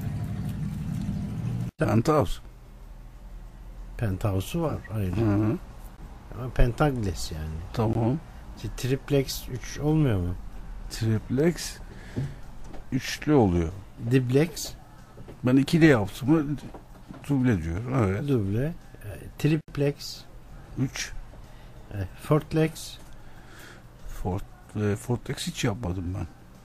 Penthouse. Penthouse'u var ayrıca. Hı hı. Ama Pentagles yani. Tamam. İşte triplex üç olmuyor mu? Triplex üçlü oluyor. Diplex. Ben ikili yaptım. Duble diyorum. Evet. Duble. E, triplex. üç. E, fortlex. Fort, e, Fortlex hiç yapmadım ben.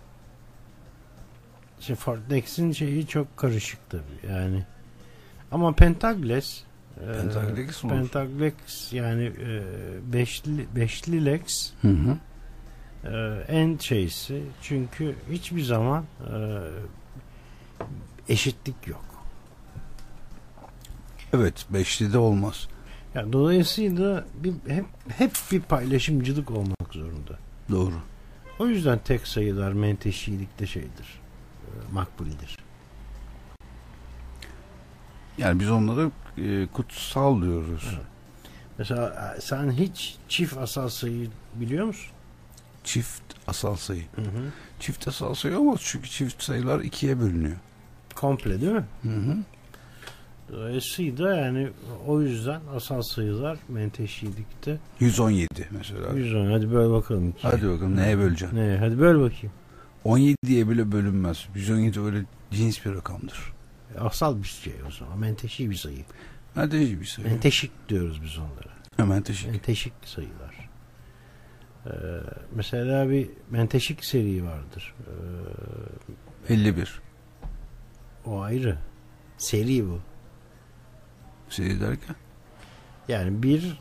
İşte Fortlex'in şeyi çok karışık tabii yani. Ama Pentagles Pentaglex e, Pentaglex yani e, beşli, beşli lex hı hı. E, en şeysi çünkü hiçbir zaman e, eşitlik yok. Evet, beşli de olmaz. Yani dolayısıyla bir, hep hep bir paylaşımcılık olmak zorunda. Doğru. O yüzden tek sayılar menteşilikte şeydir. E, makbuldür. Yani biz onları e, kutsal diyoruz. Evet. Mesela sen hiç çift asal sayı biliyor musun? Çift asal sayı. Hı hı. Çift asal sayı olmaz çünkü çift sayılar ikiye bölünüyor. Komple değil mi? Hı hı. Dolayısıyla yani o yüzden asal sayılar menteşilikte yüz on yedi mesela. yüz on. Hadi böl bakalım. Ikiye. Hadi bakalım neye böleceksin? Ne? Hadi böl bakayım. on yediye bile bölünmez. yüz on yedi öyle cins bir rakamdır. Asal bir şey o zaman. Menteşi bir sayı. Menteşik bir sayı. Menteşik diyoruz biz onlara. Menteşik. Menteşik sayılar. Ee, mesela bir menteşik seri vardır. Ee, elli bir. O ayrı. Seri bu. Seri derken? Yani bir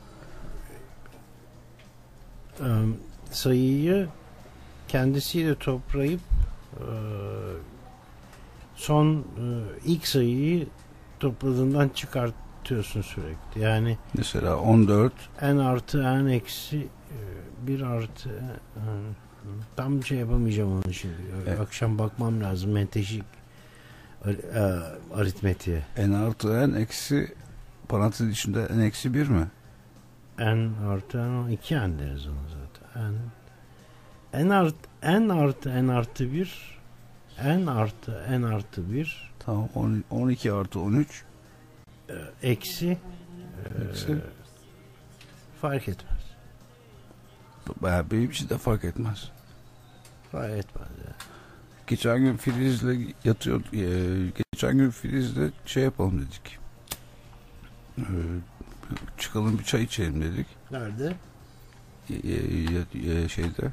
e, sayıyı kendisiyle toplayıp e, son e, ilk sayıyı topladığından çıkartıyorsun sürekli. Yani mesela on dört n artı n eksi e, bir artı e, tam bir şey yapamayacağım onun için. Evet. Akşam bakmam lazım menteşik e, aritmetiğe. N artı n eksi parantez içinde n eksi bir mi? N artı n iki n deriz ona zaten. N, n artı n artı n artı bir n artı n artı bir tamam on iki artı on üç e, eksi, eksi. E, fark etmez. Benim için de fark etmez. Fark etmez ya. Geçen gün Filiz'le yatıyor. E, geçen gün Filiz'le şey yapalım dedik. E, çıkalım bir çay içelim dedik. Nerede? E, e, e, şeyde.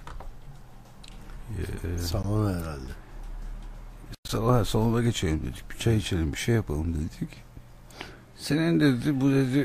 E, Salon herhalde. Salona, salona geçelim dedik. Bir çay içelim, bir şey yapalım dedik. Senin dedi, bu dedi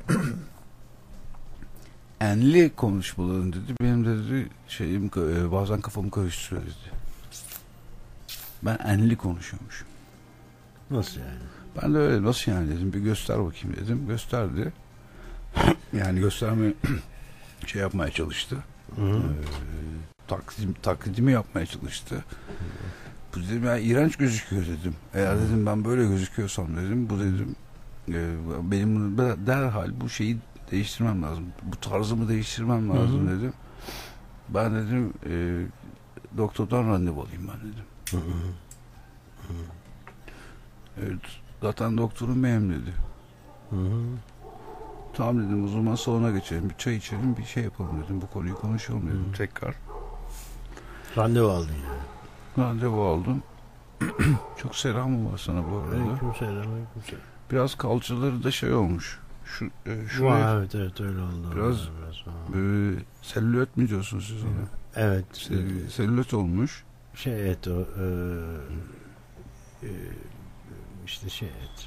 enli konuşmaların dedi. Benim dedi şeyim bazen kafamı karıştırıyor dedi. Ben enli konuşuyormuşum. Nasıl yani? Ben de öyle nasıl yani dedim. Bir göster bakayım dedim. Gösterdi. Yani gösterme şey yapmaya çalıştı. Hı hı. Ee, takdim, taklidimi yapmaya çalıştı. Hı hı. Bu dedim ya iğrenç gözüküyor dedim. Eğer dedim ben böyle gözüküyorsam dedim bu dedim e, benim derhal bu şeyi değiştirmem lazım. Bu tarzımı değiştirmem lazım hı hı. dedim. Ben dedim e, doktordan randevu alayım ben dedim. Hı hı. Hı. Evet, zaten doktorum benim dedi. Hı hı. Tamam dedim o zaman salona geçelim. Bir çay içelim bir şey yapalım dedim. Bu konuyu konuşalım dedim hı. tekrar. Randevu aldın yani. Randevu aldım. Çok selamım var sana bu arada. Aleyküm selam, aleyküm selam. Biraz kalçaları da şey olmuş. Şu, e, şuraya, Vay, evet evet öyle oldu. Biraz, biraz e, selülit mi diyorsunuz siz ona? Evet. Se, selülit olmuş. Şey et o e, e, işte şey et.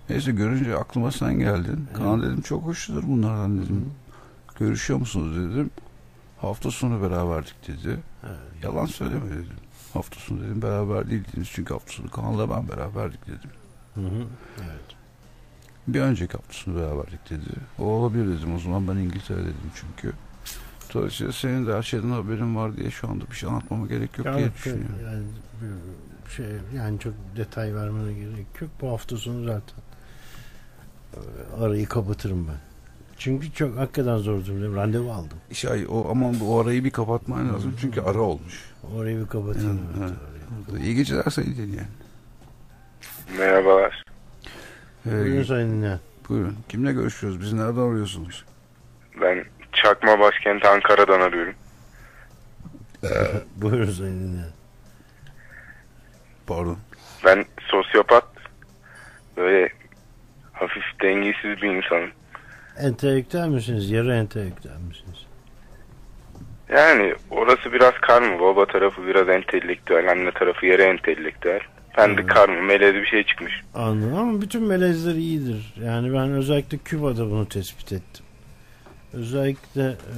Neyse görünce aklıma sen geldin. Evet. Kaan dedim çok hoşludur bunlardan dedim. Hı. Görüşüyor musunuz dedim. Hafta sonu beraberdik dedi. Evet. Yalan söyleme dedim. Hafta sonu dedim beraber değildiniz çünkü hafta sonu Kaan'la ben beraberdik dedim. Hı hı. Evet. Bir önceki hafta sonu beraberdik dedi. O olabilir dedim. O zaman ben İngiltere dedim çünkü. Dolayısıyla senin de her şeyden haberin var diye şu anda bir şey anlatmama gerek yok ya diye düşünüyorum. Yani şey yani çok detay vermene gerek yok. Bu hafta sonu zaten arayı kapatırım ben. Çünkü çok hakikaten zor durumda. Randevu aldım. Şey, o aman o arayı bir kapatman lazım çünkü ara olmuş. Orayı bir kapatayım. Evet, evet. İyi geceler sayın dinleyen. Merhabalar. Ee, Buyurun sayın dinleyen. Buyurun. Kimle görüşüyoruz? Bizi nereden arıyorsunuz? Ben Çakma başkent Ankara'dan arıyorum. Ee, Buyurun sayın dinleyen. Pardon. Ben sosyopat, böyle hafif dengesiz bir insanım. Entelektüel misiniz? Yarı entelektüel misiniz? Yani orası biraz karma. Baba tarafı biraz entelektüel, anne tarafı yarı entelektüel. Ben hmm. de karma, melez bir şey çıkmış. Anladım ama bütün melezler iyidir. Yani ben özellikle Küba'da bunu tespit ettim. Özellikle e,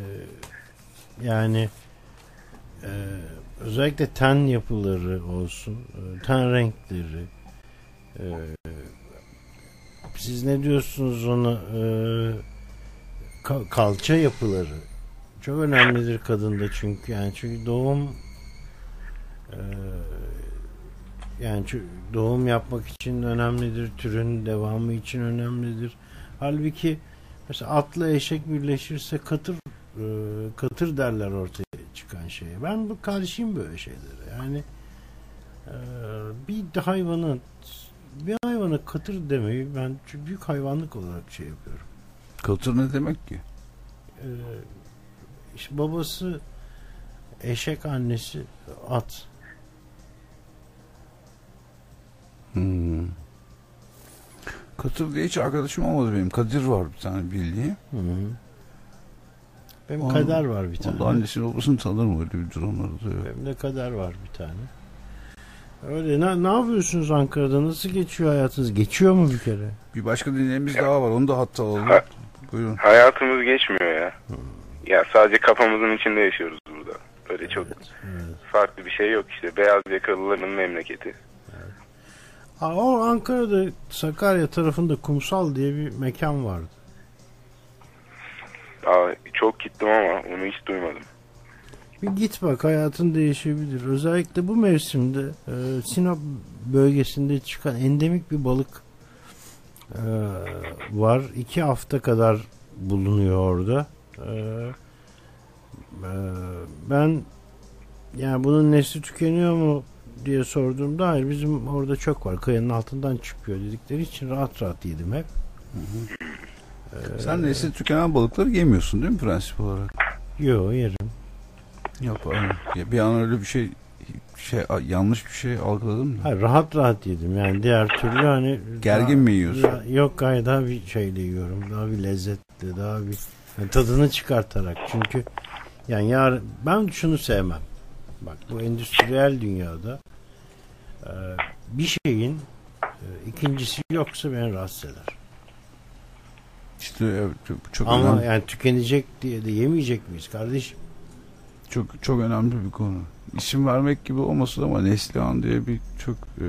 yani e, özellikle ten yapıları olsun, e, ten renkleri, e, siz ne diyorsunuz ona, e, ka- kalça yapıları çok önemlidir kadında çünkü yani çünkü doğum e, yani doğum yapmak için önemlidir, türün devamı için önemlidir. Halbuki mesela atla eşek birleşirse katır e, katır derler ortaya çıkan şeye. Ben bu karşıyım böyle şeylere. Yani e, bir hayvanın bir hayvana katır demeyi ben büyük hayvanlık olarak şey yapıyorum. Katır ne demek ki? E, işte babası eşek, annesi at. Hmm. Katır diye hiç arkadaşım olmadı benim. Kadir var bir tane bildiğim. Hı hı. Benim onun, Kader var bir tane. Onun annesini babasını tanırım öyle bir durumlarda da. Benim de Kader var bir tane. Öyle ne, ne yapıyorsunuz Ankara'da? Nasıl geçiyor hayatınız? Geçiyor mu bir kere? Bir başka dinleyimiz ya, daha var. Onu da hatta alalım. Ha, buyurun. Hayatımız geçmiyor ya. Hmm. Ya sadece kafamızın içinde yaşıyoruz burada. Böyle çok evet, evet. farklı bir şey yok işte. Beyaz yakalıların memleketi. Evet. Aa, o Ankara'da Sakarya tarafında Kumsal diye bir mekan vardı. Aa, çok gittim ama onu hiç duymadım. Bir git bak, hayatın değişebilir. Özellikle bu mevsimde e, Sinop bölgesinde çıkan endemik bir balık e, var. İki hafta kadar bulunuyor orada. E, e, ben yani bunun nesli tükeniyor mu diye sorduğumda hayır, bizim orada çok var. Kayanın altından çıkıyor dedikleri için rahat rahat yedim hep. Hı hı. Ee, Sen nesli tükenen balıkları yemiyorsun değil mi prensip olarak? Yok, yerim. Yok, bir an öyle bir şey şey yanlış bir şey algıladım mı? Hayır, rahat rahat yedim. Yani diğer türlü hani gergin daha, mi yiyorsun? Ya, yok, hayır, daha bir şeyle yiyorum. Daha bir lezzetli, daha bir yani tadını çıkartarak. Çünkü yani yar, ben şunu sevmem. Bak, bu endüstriyel dünyada e, bir şeyin e, ikincisi yoksa beni rahatsız eder. İşte evet, çok, çok ama önemli. yani tükenecek diye de yemeyecek miyiz kardeşim? Çok çok önemli bir konu. İsim vermek gibi olmasın ama Neslihan diye bir çok e,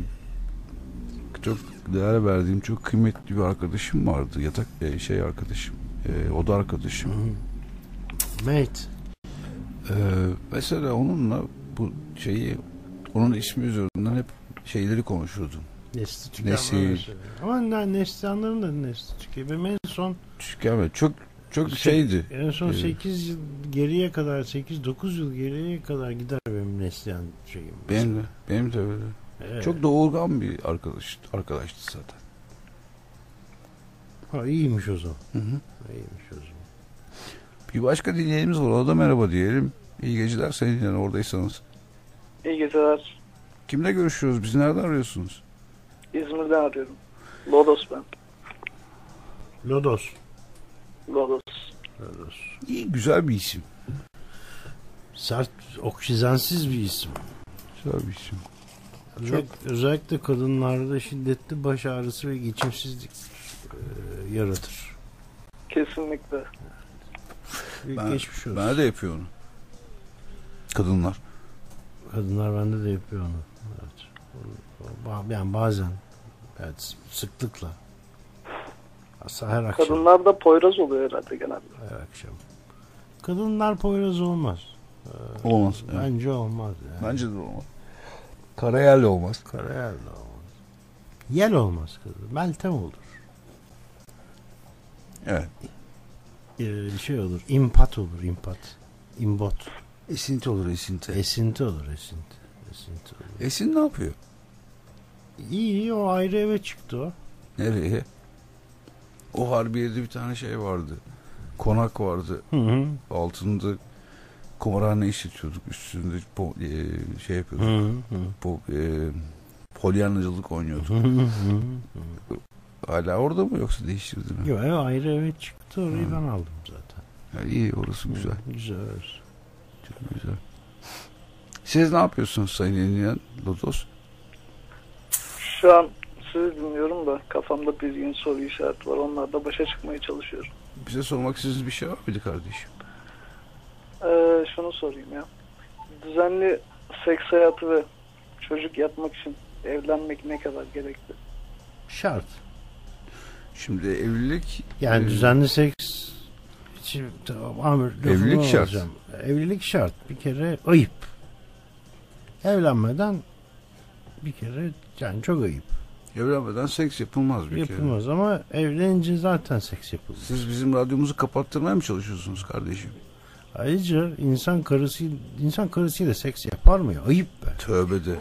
çok değer verdiğim, çok kıymetli bir arkadaşım vardı. Yatak e, şey arkadaşım. E, oda arkadaşım. Mate. E, mesela onunla bu şeyi, onun ismi üzerinden hep şeyleri konuşurdum. Nesli tükenme. Ama Neslihanların da nesli tükenme. Benim en son tükenme. Çok çok şeydi. En son sekiz yıl geriye kadar, sekiz dokuz yıl geriye kadar gider benim Neslihan şeyim. Benim de, benim de öyle. Evet. Çok doğurgan bir arkadaş, arkadaştı zaten. Ha, iyiymiş o zaman. Hı hı. İyiymiş o zaman. Bir başka dinleyenimiz var. O da merhaba diyelim. İyi geceler sayın dinleyen, oradaysanız. İyi geceler. Kimle görüşüyoruz? Bizi nereden arıyorsunuz? İzmir'den arıyorum. Lodos ben. Lodos. Lodos. Lodos. İyi, güzel bir isim. Sert, oksijensiz bir isim. Güzel bir isim. Çok... Özellikle kadınlarda şiddetli baş ağrısı ve geçimsizlik e, yaratır. Kesinlikle. Ben, geçmiş olsun. Ben de yapıyor onu. Kadınlar. Kadınlar bende de yapıyor onu. Evet. Yani bazen, evet, sıklıkla. Aslında her akşam. Kadınlarda poyraz oluyor herhalde genelde. Her akşam. Kadınlar poyraz olmaz. Ee, olmaz. Bence evet. olmaz. Yani. Bence de olmaz. Karayel de olmaz. Karayel de olmaz. Yel olmaz kadın. Meltem olur. Evet. Ee, şey olur. İmpat olur. İmpat. İmbot. Esinti olur. Esinti. Esinti olur. Esinti. Esinti olur. Esin ne yapıyor? İyi. O ayrı eve çıktı o. Nereye? O Harbiye'de bir tane şey vardı. Konak vardı. Hı hı. Altında kumarhane işletiyorduk. Üstünde po, e, şey yapıyorduk. Hı hı. Po, e, polyanlacılık oynuyorduk. Hı hı. Hala orada mı yoksa değiştirdi mi? Yok, ev ayrı eve çıktı. Orayı hı. ben aldım zaten. Ya iyi, orası güzel. Hı, güzel. Çok güzel. Siz ne yapıyorsunuz Sayın Yeniyen Lodos? Şu an sizi dinliyorum da kafamda bir yeni soru işareti var. Onlarla başa çıkmaya çalışıyorum. Bize sormak istediğiniz bir şey var mıydı kardeşim? Ee, şunu sorayım ya. Düzenli seks hayatı ve çocuk yapmak için evlenmek ne kadar gerekli? Şart. Şimdi evlilik... Yani e, düzenli seks için tamam, evlilik şart. Olacağım. Evlilik şart. Bir kere ayıp. Evlenmeden bir kere yani çok ayıp. Evlenmeden seks yapılmaz bir yapılmaz kere. Yapılmaz ama evlenince zaten seks yapılır. Siz bizim radyomuzu kapattırmaya mı çalışıyorsunuz kardeşim? Ayrıca insan karısı insan karısıyla seks yapar mı ya? Ayıp be. Tövbe de.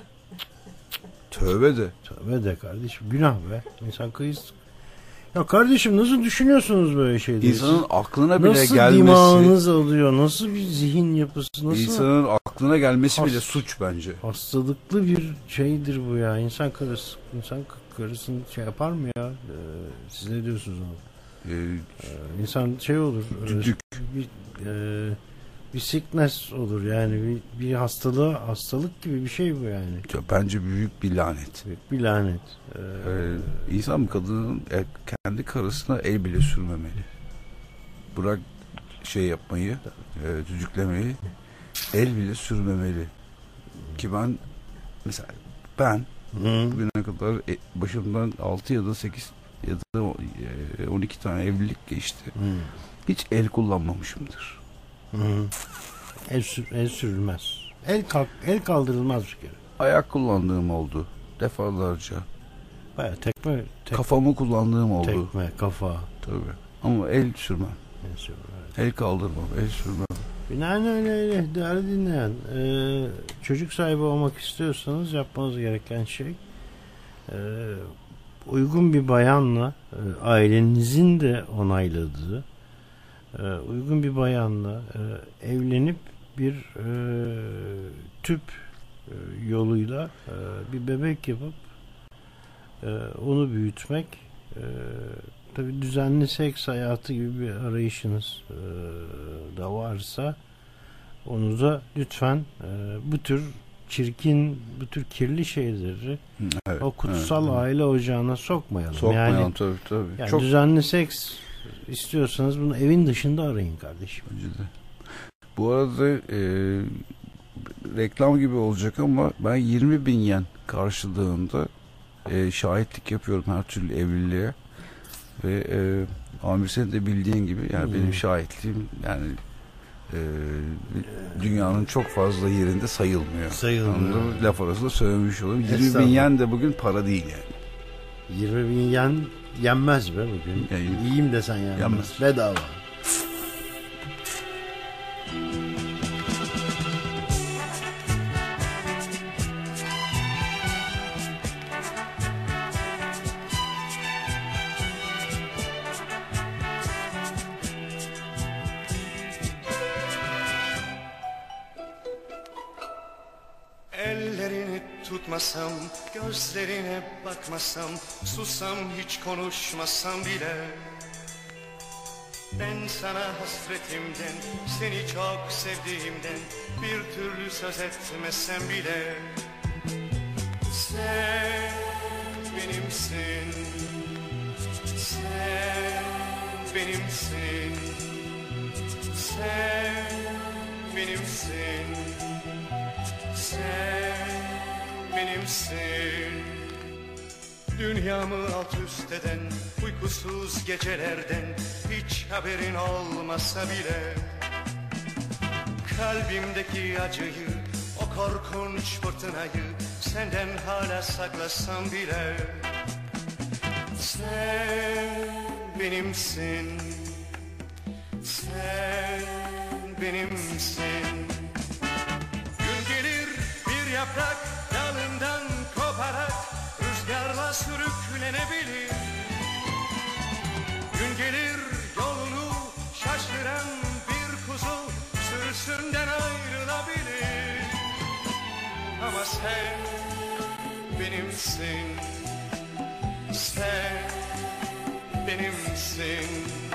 Tövbe de. Tövbe de kardeşim. Günah be. İnsan karısı. Ya kardeşim nasıl düşünüyorsunuz böyle şeyleri? İnsanın aklına bile nasıl gelmesi. Nasıl dimağınız alıyor? Nasıl bir zihin yapısı? Nasıl? İnsanın aklına gelmesi Hast- bile suç bence. Hastalıklı bir şeydir bu ya. İnsan karısı, insan karısını şey yapar mı ya? Ee, siz ne diyorsunuz ona? Ee, ee, insan şey olur. Düdük. Bir, e, bir sickness olur yani. Bir, bir hastalığı, hastalık gibi bir şey bu yani. Bence büyük bir lanet. Büyük bir lanet. Ee, ee, insan kadının kendi karısına el bile sürmemeli. Bırak şey yapmayı, e, düdüklemeyi, el bile sürmemeli. Ki ben mesela ben Hı. bugüne kadar başımdan altı ya da sekiz ya da on iki tane evlilik geçti. Hı. Hiç el kullanmamışımdır. Hı. El, sür, el sürülmez. El, kalk, el kaldırılmaz bir kere. Ayak kullandığım oldu. Defalarca. Bayağı tekme. Tek, Kafamı kullandığım oldu. Tekme, kafa. Tabii. Ama el sürmem. El sürmem. Evet. El kaldırmam, el sürmem. Binaenaleyh değerli dinleyen, e, çocuk sahibi olmak istiyorsanız yapmanız gereken şey e, uygun bir bayanla, e, ailenizin de onayladığı e, uygun bir bayanla e, evlenip bir e, tüp e, yoluyla e, bir bebek yapıp e, onu büyütmek. E, tabii düzenli seks hayatı gibi bir arayışınız e, da varsa onu da lütfen e, bu tür çirkin, bu tür kirli şeyleri evet, o kutsal evet, aile ocağına sokmayalım. Sokmayalım yani, tabii tabii. Yani Çok... düzenli seks istiyorsanız bunu evin dışında arayın kardeşim. Bu arada e, reklam gibi olacak ama ben yirmi bin yen karşılığında e, şahitlik yapıyorum her türlü evliliğe. Ve e, Amir senin de bildiğin gibi yani hmm. benim şahitliğim yani e, dünyanın çok fazla yerinde sayılmıyor. Sayılmıyor. Anladım. Laf arasında söylemiş olayım. yirmi bin yen de bugün para değil yani. yirmi bin yen yenmez be bugün. Yani, İyiyim desen yenmez. yenmez. Bedava. Tutmasam, gözlerine bakmasam, susam hiç konuşmasam bile ben sana hasretimden, seni çok sevdiğimden bir türlü söz etmesem bile Sen benimsin, sen benimsin, sen benimsin, sen benimsin. Dünyamı alt üst eden uykusuz gecelerden hiç haberin olmasa bile, kalbimdeki acıyı, o korkunç fırtınayı senden hala saklasam bile, sen benimsin, sen benimsin. Gün gelir bir yaprak dalından koparak rüzgarla sürüklenebilir. Gün gelir yolunu şaşıran bir kuzu sürüsünden ayrılabilir. Ama sen benimsin, sen benimsin.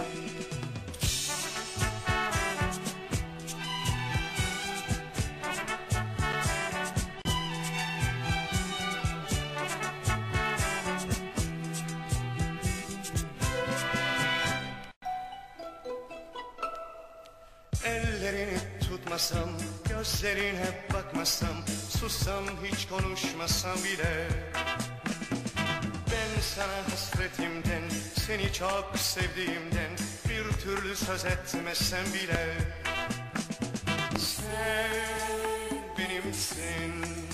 Ellerini tutmasam, gözlerine bakmasam, sussam hiç konuşmasam bile, ben sana hasretimden, seni çok sevdiğimden bir türlü söz etmesem bile, sen benimsin,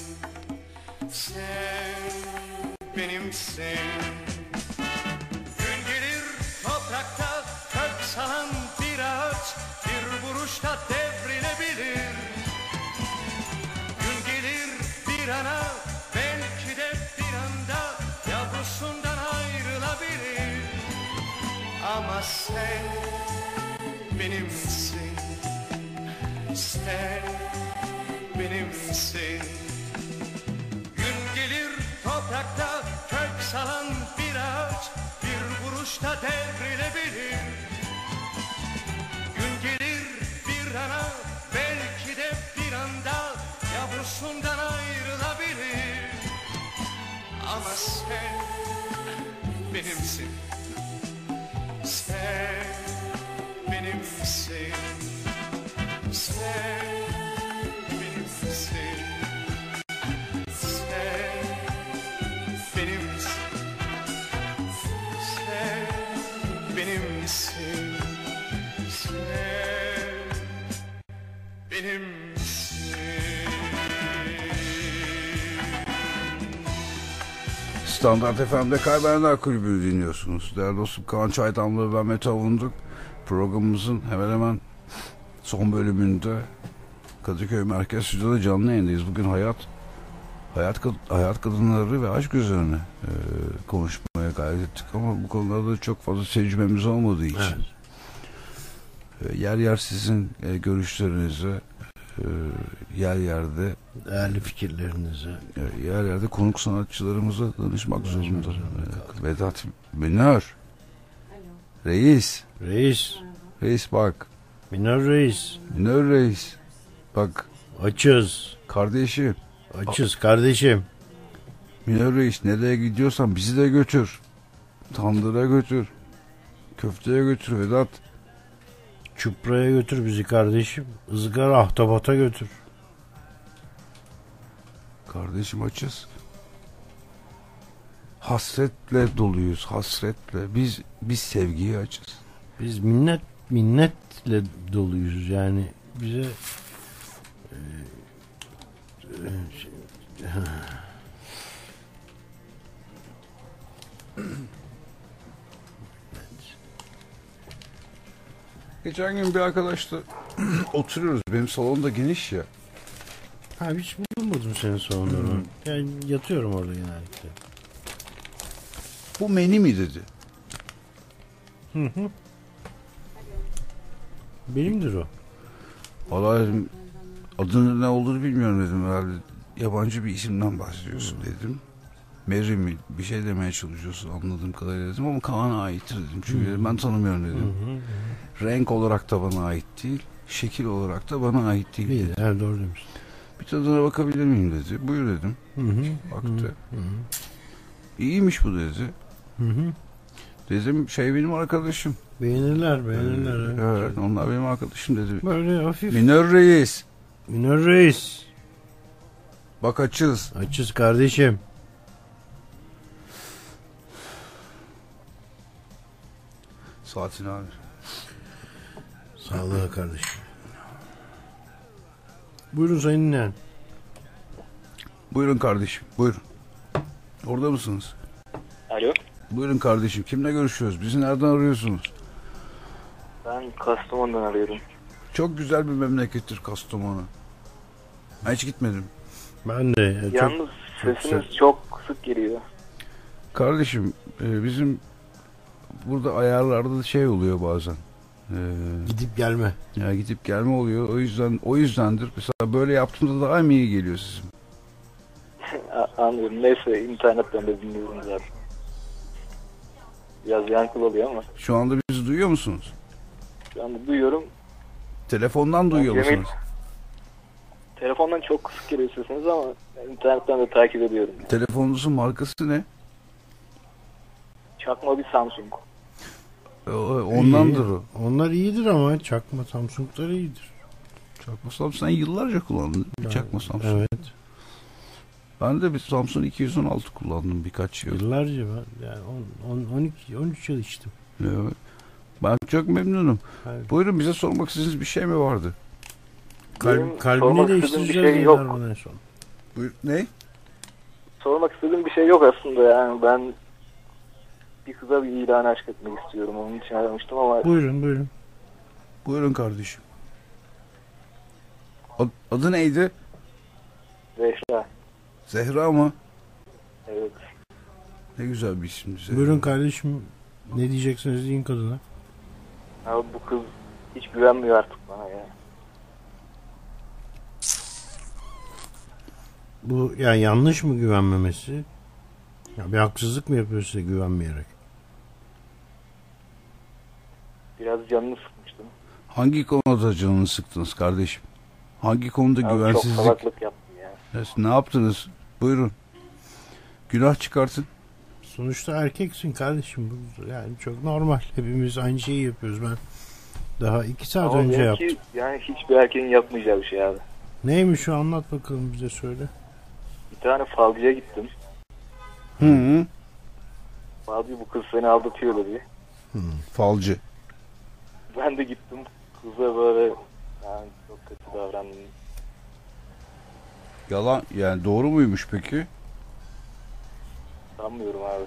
sen benimsin. Gün gelir toprakta kök salan bir ağaç bir vuruşta devrilebilir. Gün gelir bir ana belki de bir anda yavrusundan ayrılabilir. Ama sen benimsin, sen benimsin. Gün gelir toprakta kök salan bir ağaç bir vuruşta devrilebilir. Gün gelir bir ana belki de bir anda yavrusundan ayrılabilir. Ama sen benimsin, sen benimsin, sen benimsin, sen benimsin, sen benimsin, sen benimsin. Standart F M'de Kaybedenler Kulübü'nü dinliyorsunuz. Değerli dostum, Kaan Çaydanlı ve Mete Avunduk. Programımızın hemen hemen son bölümünde Kadıköy Merkez Stüdyo'da canlı yayındayız. Bugün hayat hayat hayat kadınları ve aşk üzerine e, konuşmaya gayret ettik ama bu konularda çok fazla tecrübemiz olmadığı için evet. e, yer yer sizin e, görüşlerinize, e, yer yerde değerli fikirlerinize, e, yer yerde konuk sanatçılarımıza danışmak zorunda. E, Vedat Minör, Reis, Reis, Reis bak, Minör Reis, Minör Reis, bak, açız, kardeşim. Açız kardeşim. Minör Reis, nereye gidiyorsan bizi de götür. Tandıra götür. Köfteye götür Vedat. Çupra'ya götür bizi kardeşim. Izgara ahtapota götür. Kardeşim açız. Hasretle doluyuz, hasretle. Biz biz sevgiye açız. Biz minnet minnetle doluyuz yani bize e, Geçen gün bir arkadaşla oturuyoruz. Benim salon da geniş ya. Ha, hiç bulmadım senin salonda. Yani yatıyorum orada genellikle. Bu menü mi dedi. Hı hı. Benimdir o. Vallahi dedim, adının ne olduğunu bilmiyorum dedim. Herhalde yabancı bir isimden bahsediyorsun dedim. Mary mi? Bir şey demeye çalışıyorsun anladığım kadarıyla dedim ama Kaan'a aittir dedim. Çünkü dedim, ben tanımıyorum dedim. Hı hı hı. Renk olarak da bana ait değil. Şekil olarak da bana ait değil. değil evet, doğru demişsin. Bir tadına bakabilir miyim dedi. Buyur dedim. Hı hı. Baktı. Hı hı. İyiymiş bu dedi. Hı hı. Dedim şey benim arkadaşım. Beğenirler beğenirler. Ee, evet. evet onlar benim arkadaşım dedi. Böyle hafif. Minör Reis. Minör Reis. Bak açız. Açız kardeşim. Saatini abi. Sağlığa kardeşim. Buyurun sayın dinleyen. Buyurun kardeşim. Buyurun. Orada mısınız? Alo. Buyurun kardeşim. Kimle görüşüyoruz? Bizi nereden arıyorsunuz? Ben Kastamonu'dan arıyorum. Çok güzel bir memlekettir Kastamonu. Ben hiç gitmedim. Ben de. e, Yalnız çok, sesiniz çok, çok sık geliyor. Kardeşim e, bizim burada ayarlarda şey oluyor bazen. E, gidip gelme. Ya gidip gelme oluyor. O yüzden o yüzdendir. Mesela böyle yaptığımda daha mı iyi geliyor sizin? Anlıyorum. Neyse internetten de dinliyorum zaten. Biraz yankılı oluyor ama. Şu anda bizi duyuyor musunuz? Şu anda duyuyorum. Telefondan duyuyor Cemil, musunuz? Telefondan çok sık geliyor sesiniz ama internetten de takip ediyorum. Yani. Telefonunuzun markası ne? Çakma bir Samsung. E, ondandır İyi. o. Onlar iyidir ama çakma Samsung'lar iyidir. Çakma Samsung sen yıllarca kullandın. Ben, Çakma Samsung. Evet. Ben de bir Samsung iki yüz on altı kullandım birkaç yıl. Yıllarca ben yani on, on iki on üç yıl içtim. Evet. Ben çok memnunum. Evet. Buyurun bize sormak istediğiniz bir şey mi vardı? Kalb, kalbini değiştireceğiz şey yok. en son. Buyur, ne? Sormak istediğim bir şey yok aslında yani ben bir kıza bir ilan aşk etmek istiyorum. Onun için aramıştım ama. Buyurun buyurun. Buyurun kardeşim. Ad, adı neydi? Zehra. Zehra mı? Evet. Ne güzel bir isim Zehra. Buyurun kardeşim. Ne diyeceksiniz deyin kadına. Abi bu kız hiç güvenmiyor artık bana ya. Bu yani yanlış mı güvenmemesi? Ya bir haksızlık mı yapıyor size güvenmeyerek? Biraz canını sıkmıştım. Hangi konuda canını sıktınız kardeşim? Hangi konuda Abi güvensizlik? çok salaklık yaptım ya. Evet, ne yaptınız? Buyurun. Günah çıkartın. Sonuçta erkeksin kardeşim. Bu yani çok normal. Hepimiz aynı şeyi yapıyoruz. Ben daha iki saat Ama önce benimki yaptım. yani hiçbir erkeğin yapmayacağı bir şey abi. Neymiş şu anlat bakalım bize söyle. Bir tane falcıya gittim. Hı hı. Falcı bu kız seni aldatıyor dedi. Hı. Falcı. Ben de gittim. Kıza böyle yani çok kötü davrandım. Yalan yani doğru muymuş peki? Sanmıyorum abi.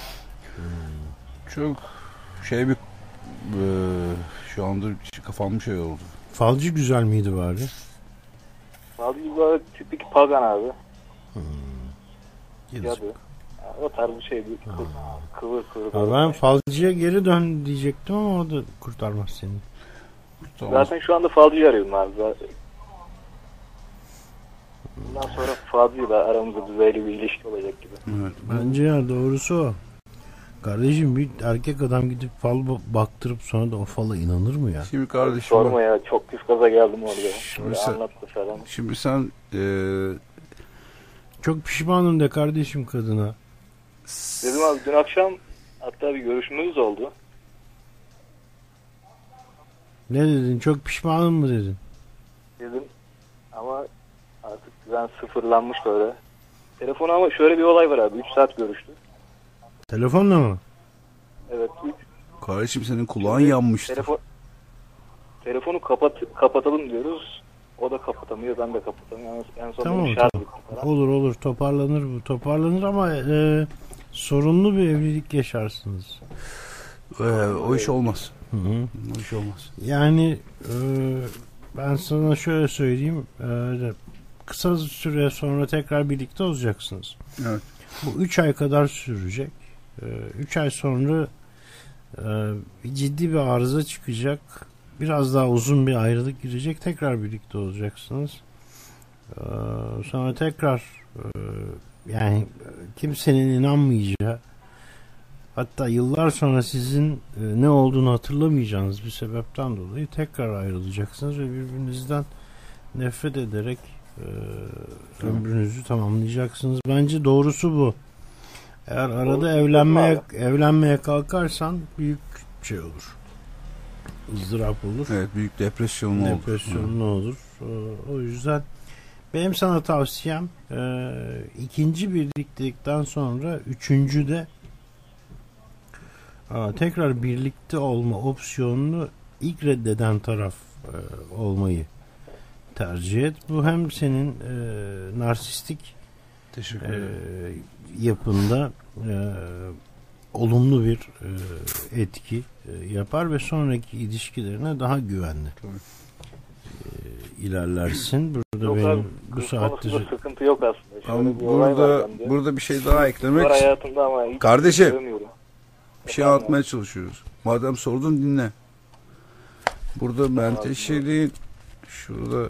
Çok şey bir e, şu anda kafam şey oldu. Falcı güzel miydi bari? Falcı böyle tipik pagan abi. Hmm. Cadı. Yani o tarz bir şey değil. Kıvır kıvır. Ya ben falcıya geri dön diyecektim ama o da kurtarmaz seni. Tamam. Zaten şu anda falcıyı arıyorum abi. Bundan sonra falcıyla aramızda düzeyli bir ilişki olacak gibi. Evet. Bence ya doğrusu o. Kardeşim bir erkek adam gidip fal baktırıp sonra da o fala inanır mı ya? Şimdi kardeşim sorma ya çok pis gaza geldim orada. Şimdi sen, anlattı falan. Şimdi sen e, çok pişmanım de kardeşim kadına. Dedim abi dün akşam hatta bir görüşmemiz oldu. Ne dedin? Çok pişmanım mı dedin? Dedim ama artık güven sıfırlanmış böyle. Telefonu ama şöyle bir olay var abi. üç saat görüştü. Telefonla mı? Evet. üç Kardeşim senin kulağın yanmıştı. Telefon, telefonu kapat, kapatalım diyoruz. O da kapatamıyor, ben de kapatamıyorum. En son Tamam, şarj tamam. bitti falan. Olur olur toparlanır bu. Toparlanır ama e, sorunlu bir evlilik yaşarsınız. Ee, o iş olmaz. Hı hı. O iş olmaz. Yani e, ben sana şöyle söyleyeyim. E, kısa süre sonra tekrar birlikte olacaksınız. Evet. Bu üç ay kadar sürecek. Üç ay sonra e, ciddi bir arıza çıkacak. Biraz daha uzun bir ayrılık girecek. Tekrar birlikte olacaksınız. E, sonra tekrar e, yani kimsenin inanmayacağı, hatta yıllar sonra sizin e, ne olduğunu hatırlamayacağınız bir sebepten dolayı tekrar ayrılacaksınız ve birbirinizden nefret ederek Ee, ömrünüzü tamamlayacaksınız. Bence doğrusu bu. Eğer arada evlenmeye evlenmeye kalkarsan büyük şey olur. ızdırap olur. Evet, büyük depresyon olur. Depresyon olur. O yüzden benim sana tavsiyem e, ikinci birliktelikten sonra üçüncü de a, tekrar birlikte olma opsiyonunu ilk reddeden taraf e, olmayı tercih et. Bu hem senin e, narsistik Teşekkür e, yapında e, olumlu bir e, etki e, yapar ve sonraki ilişkilerine daha güvenli e, ilerlersin. Burada yok benim abi, bu saatte sıkıntı yok aslında. Şöyle Ama bir olay burada var bende. burada bir şey daha eklemek. Var hayatımda ama hiç kardeşim görmüyorum. bir şey anlatmaya çalışıyoruz. Madem sordun dinle. Burada menteşeliğin şurada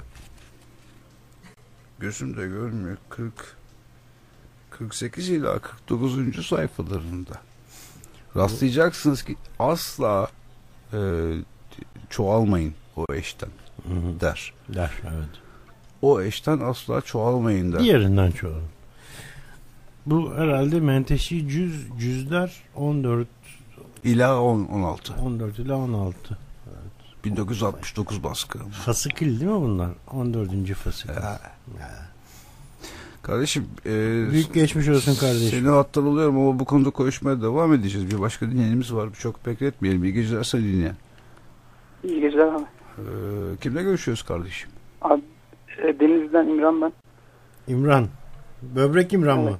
gözümde görmüyor. kırk kırk sekiz ila kırk dokuzuncu sayfalarında rastlayacaksınız ki asla e, çoğalmayın o eşten der. Der, evet. O eşten asla çoğalmayın der. Diğerinden çoğalın. Bu herhalde menteşi cüz cüzler on dört ila on altı. on dört ila on altı. Evet. bin dokuz yüz altmış dokuz baskı. Fasikil değil mi bunlar? on dördüncü fasikil. Ya. Ya. Kardeşim e, büyük geçmiş olsun kardeşim. Seni hattan alıyorum ama bu konuda konuşmaya devam edeceğiz. Bir başka dinleyenimiz var. Çok bekletmeyelim. İyi geceler sana dinleyen. İyi geceler abi. Ee, kimle görüşüyoruz kardeşim? Abi e, Denizli'den İmran ben. İmran. Böbrek İmran evet. mı?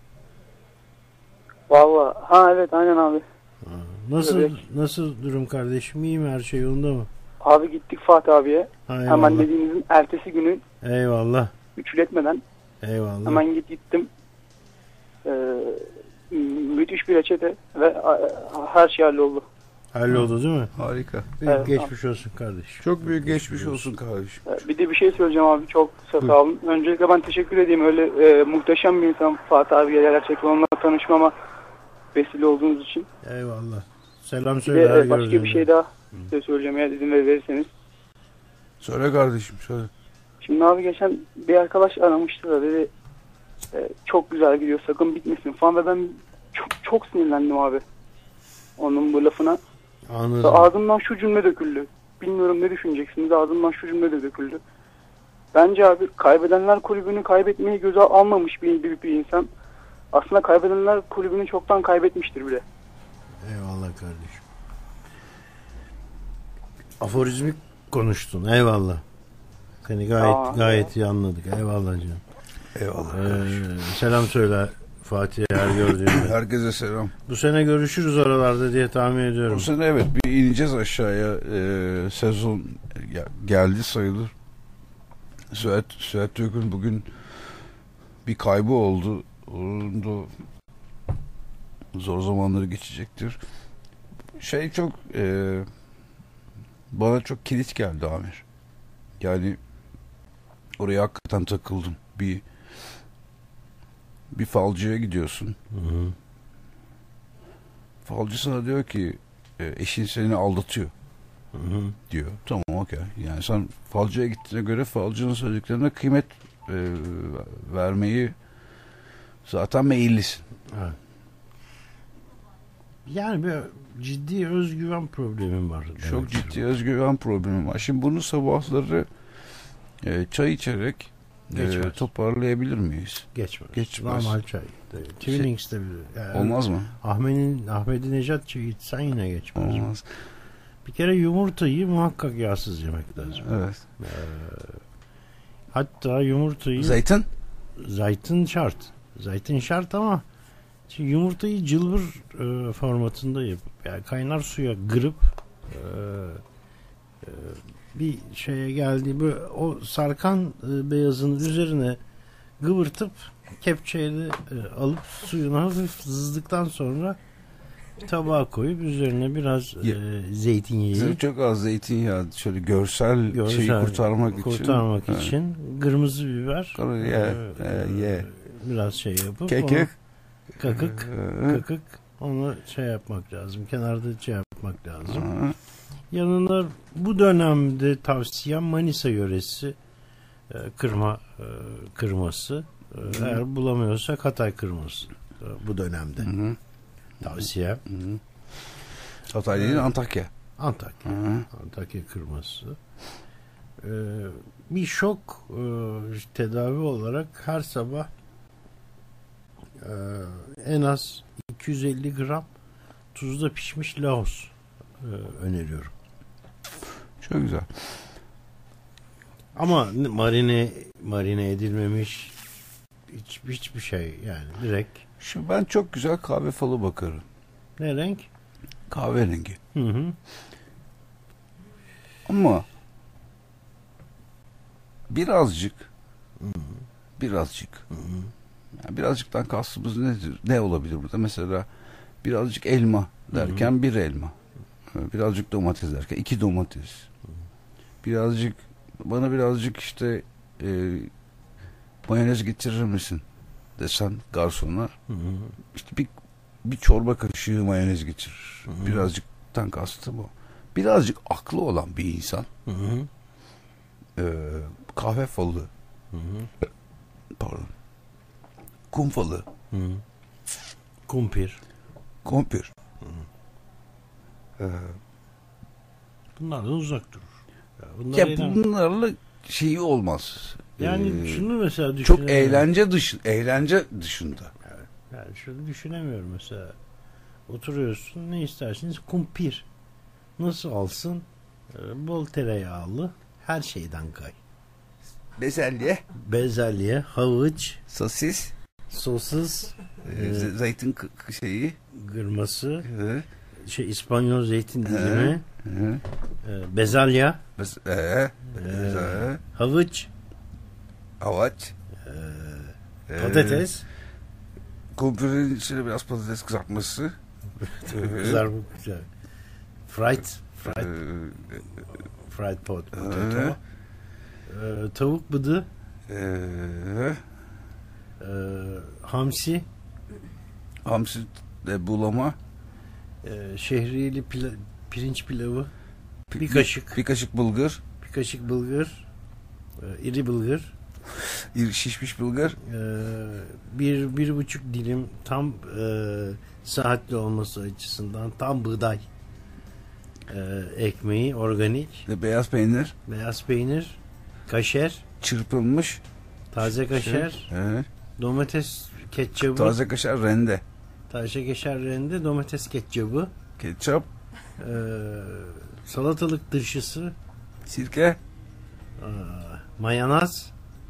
Valla. Ha evet aynen abi. Ha, nasıl Böbrek. nasıl durum kardeşim? İyi mi? Her şey yolunda mı? Abi gittik Fatih abiye. Ha, hemen dediğinizin ertesi günü. Eyvallah. Üçletmeden. Eyvallah. Hemen git gittim. Ee, müthiş bir reçete ve a, her şey halloldu. Halloldu değil mi? Harika. Büyük evet, geçmiş abi. olsun kardeşim. Çok büyük geçmiş olsun kardeşim. Bir de bir şey söyleyeceğim abi. Çok sağ olun. Öncelikle ben teşekkür edeyim. Öyle e, muhteşem bir insan Fatih abi. Gerçekten onunla tanışmama vesile olduğunuz için. Eyvallah. Selam Bir söyle. de, e, başka bir şey daha size söyleyeceğim eğer izin verirseniz. Söyle kardeşim söyle. Şimdi abi geçen bir arkadaş aramıştı da dedi e, çok güzel gidiyor sakın bitmesin falan ve ben çok, çok sinirlendim abi. Onun bu lafına. Anladım. Ağzımdan şu cümle döküldü. Bilmiyorum ne düşüneceksiniz. Ağzımdan şu cümle de döküldü. Bence abi kaybedenler kulübünü kaybetmeyi göze almamış bir, bir, bir insan. Aslında kaybedenler kulübünü çoktan kaybetmiştir bile. Eyvallah kardeşim. Aforizmik konuştun. Eyvallah. Seni gayet Aa, gayet evet. iyi anladık. Eyvallah canım. Eyvallah. Ee, selam söyle Fatih'e her gördüğünde. Herkese selam. Bu sene görüşürüz oralarda diye tahmin ediyorum. Bu sene evet bir ineceğiz aşağıya. Ee, sezon geldi sayılır. Süet, Süet Türk'ün bugün bir kaybı oldu. Onun da zor zamanları geçecektir. Şey çok e, bana çok kilit geldi Amir. Yani oraya hakikaten takıldım. Bir bir falcıya gidiyorsun. Hı hı. Falcı sana diyor ki eşin seni aldatıyor. Hı hı. Diyor. Tamam okey. Yani sen falcıya gittiğine göre falcının söylediklerine kıymet e, vermeyi zaten meyillisin. Evet. Yani bir ciddi özgüven problemim var. Çok ciddi özgüven problemim var. Şimdi bunu sabahları e, çay içerek e, toparlayabilir miyiz? Geçmez. Geçmez. Normal çay. Twinings'te bir. Yani olmaz mı? Ahmet'in Ahmet Necat çayı içsen yine geçmez. Olmaz. Bir kere yumurtayı muhakkak yağsız yemek lazım. Evet. Ee, hatta yumurtayı zeytin? Zeytin şart. Zeytin şart ama şimdi yumurtayı cılbır e, formatında yapıp yani kaynar suya kırıp e, e, bir şeye geldiği böyle o sarkan e, beyazın üzerine kıvırtıp kepçeyle e, alıp suyunu hafif sızdıktan sonra tabağa koyup üzerine biraz e, zeytinyağı, çok az zeytinyağı şöyle görsel, görsel şeyi kurtarmak, kurtarmak için, için evet. Kırmızı biber, ye, e, ye. biraz şey yapıp kekik, kakık, kakık onu şey yapmak lazım. Kenarda şey yapmak lazım. Hı. Yanına bu dönemde tavsiyem Manisa yöresi e, kırma e, kırması. E, eğer bulamıyorsak Hatay kırması e, bu dönemde. Hı hı. Tavsiye. Hı hı. Hatay değil, Antakya. Antakya. Hı hı. Antakya kırması. E, bir şok e, tedavi olarak her sabah e, en az iki yüz elli gram tuzda pişmiş lahos e, öneriyorum. Çok güzel. Ama marine marine edilmemiş hiç, hiçbir şey yani direkt. Şimdi ben çok güzel kahve falı bakarım. Ne renk? Kahverengi. Hı hı. Ama birazcık hı hı. birazcık hı hı. Yani birazcıktan kastımız nedir? Ne olabilir burada? Mesela birazcık elma derken hı hı. bir elma. Birazcık domates derken iki domates. Hı hı. Birazcık bana birazcık işte e, mayonez getirir misin desen garsona, hı hı. işte bir bir çorba kaşığı mayonez getirir. Hı hı. Birazcıktan kastım o. Birazcık aklı olan bir insan hı hı. E, kahve falı hı hı. pardon kum falı hı hı. kumpir kumpir hı hı. E, bunlardan uzak durur. Ya, ya bunlarla şeyi olmaz. Yani ee, şunu mesela çok eğlence dışı, eğlence dışında. Evet, yani şunu düşünemiyorum mesela. Oturuyorsun, ne istersiniz? Kumpir. Nasıl alsın? Ee, bol tereyağlı, her şeyden kay. Bezelye. Bezelye, havuç, sosis, sosis, e, zeytin k- şeyi, kırması, hı. şey İspanyol zeytin dilimi, hı. Hı. E, bezelye, Bez, e, e, e, havuç, havuç, e, patates, e, kumpirin içine biraz patates kızartması, kızartma güzel, fried, fried, e, fried pot, potato, e, e, tavuk bıdı, e, e, hamsi, hamsi de bulama, e, şehriyeli pila, pirinç pilavı, bir, bir kaşık, bir kaşık bulgur, bir kaşık bulgur, e, iri bulgur, iri şişmiş bulgur, e, bir bir buçuk dilim tam e, saatli olması açısından tam buğday e, ekmeği, organik, ve beyaz peynir, beyaz peynir, kaşer, çırpılmış, taze kaşer, şey, evet. domates ketçabı, taze kaşar rende, taze kaşar rende, domates ketçabı, ketçap, e, salatalık turşusu, sirke, e, mayonez.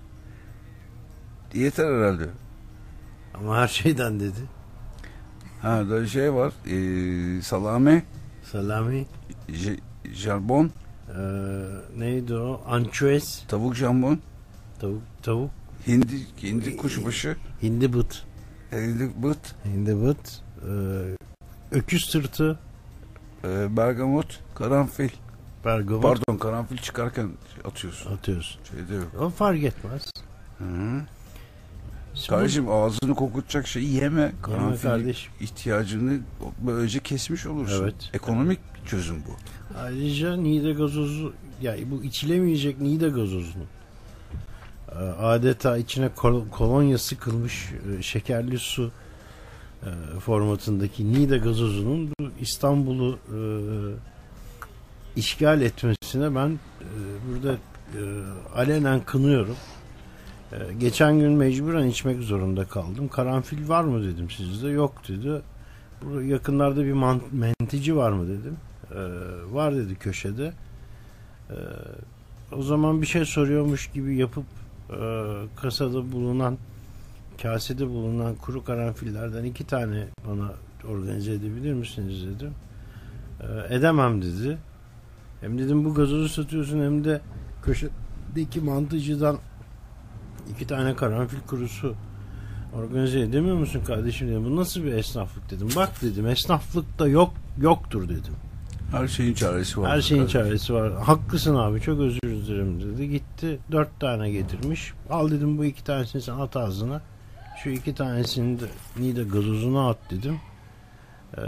Yeter herhalde. Ama her şeyden dedi. Ha da şey var, e, salami, salami, j- jambon, e, neydi o? Ançuez, tavuk jambon, tavuk, tavuk, hindi, hindi kuşbaşı, hindi but, hindi but, hindi but, e, öküz sırtı, e, bergamot, karanfil. Bergamot. Pardon, karanfil çıkarken atıyorsun. Atıyorsun. Şeyde yok. O fark etmez. Hı-hı. Kardeşim ağzını kokutacak şeyi yeme. Karanfil ihtiyacını böylece kesmiş olursun. Evet. Ekonomik bir çözüm bu. Ayrıca Niğde gazozu, yani bu içilemeyecek Niğde gazozunu adeta içine kol- kolonya sıkılmış şekerli su formatındaki Niğde gazozunun İstanbul'u e, işgal etmesine ben e, burada e, alenen kınıyorum. E, geçen gün mecburen içmek zorunda kaldım. Karanfil var mı dedim sizde. Yok dedi. Burada yakınlarda bir man- mentici var mı dedim. E, var dedi köşede. E, o zaman bir şey soruyormuş gibi yapıp e, kasada bulunan, kasede bulunan kuru karanfillerden iki tane bana organize edebilir misiniz dedim. E, edemem dedi. Hem dedim bu gazozu satıyorsun, hem de köşedeki mantıcıdan iki tane karanfil kurusu organize edemiyor musun kardeşim dedim. Bu nasıl bir esnaflık dedim. Bak dedim, esnaflıkta yok yoktur dedim. Her şeyin çaresi var. Her şeyin çaresi var. Haklısın abi, çok özür dilerim dedi. Gitti dört tane getirmiş. Al dedim, bu iki tanesini sen at ağzına. Şu iki tanesini de Niğde gazozuna at dedim. Ee,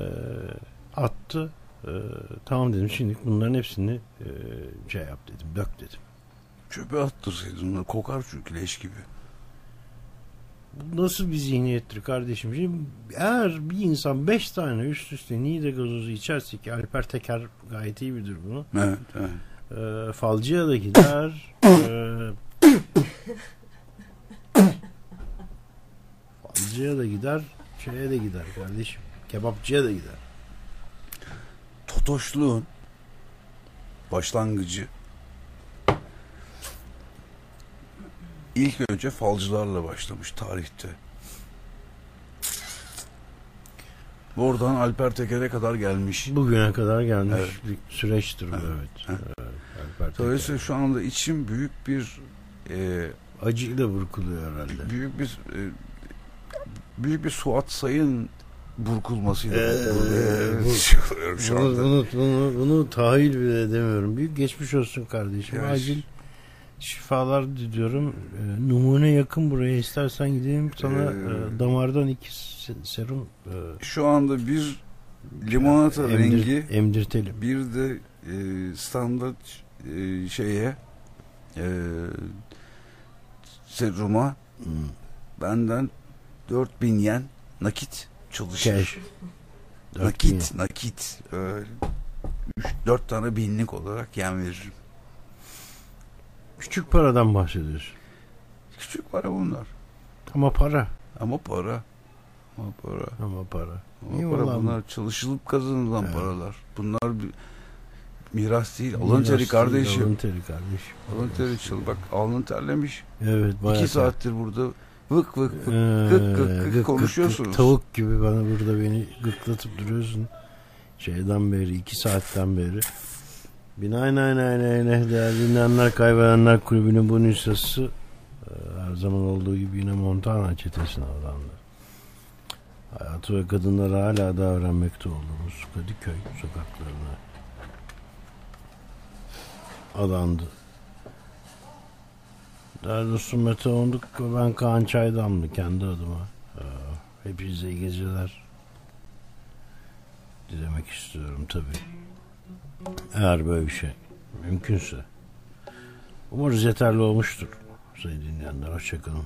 attı. Ee, tamam dedim, şimdi bunların hepsini e, şey yap dedim, dök dedim. Çöpe attırsaydın onları, kokar çünkü leş gibi. Bu nasıl bir zihniyettir kardeşim? Şimdi eğer bir insan beş tane üst üste Niğde gazozu içerse, ki Alper Teker gayet iyi bilir bunu. Evet, evet. E, falcıya da gider. e, falcıya da gider. Şeye de gider kardeşim. Kebapçıya da gider. Totoşluğun başlangıcı ilk önce falcılarla başlamış tarihte. Oradan Alper Teker'e kadar gelmiş. Bugüne kadar gelmiş Evet. bir süreçtir bu, evet. Evet. Evet. Alper Teker. Dolayısıyla şu anda içim büyük bir e, acıyla burkuluyor herhalde. Büyük bir e, büyük bir Suat Sayın burkulmasıyla Ee, burkuluyor. bu, şu bunu, anda. bunu, bunu, bunu tahayyül bile edemiyorum. Büyük geçmiş olsun kardeşim. Evet. Acil şifalar diliyorum. E, numune yakın buraya, istersen gideyim sana Ee, e, damardan iki serum e, şu anda bir limonata emdir, rengi emdirtelim. Bir de e, standart e, şeye e, seruma hmm. benden dört bin yen nakit çalışır. Cash. Nakit, nakit. üç dört tane binlik olarak yen veririm. Küçük paradan bahsediyorsun. Küçük para bunlar. Ama para. Ama para. Ama para. Ama para. Ama İyi para olan bunlar çalışılıp kazanılan evet. paralar. Bunlar bir miras değil. Miras Alın teri değil, kardeşim. alın teri kardeşim. Alın teri çal. Bak alnın terlemiş. Evet. İki saattir burada vık vık vık ee, gık gık gık gık konuşuyorsunuz. Gık, tavuk gibi bana burada beni gıklatıp duruyorsun. Şeyden beri, iki saatten beri. Binaenaleyh değerli dinleyenler, Kaybedenler Kulübü'nün bu nüshası her zaman olduğu gibi yine Montana çetesine adandı. Hayatı ve kadınları hala da öğrenmekte olduğumuz Kadıköy sokaklarına adandı. Değerli dostum Mete Onduk ve ben Kaan Çaydamlı kendi adıma. Hepinize iyi geceler dilemek istiyorum tabii. Eğer böyle bir şey mümkünse. Umarız yeterli olmuştur sayın dinleyenler. Hoşçakalın.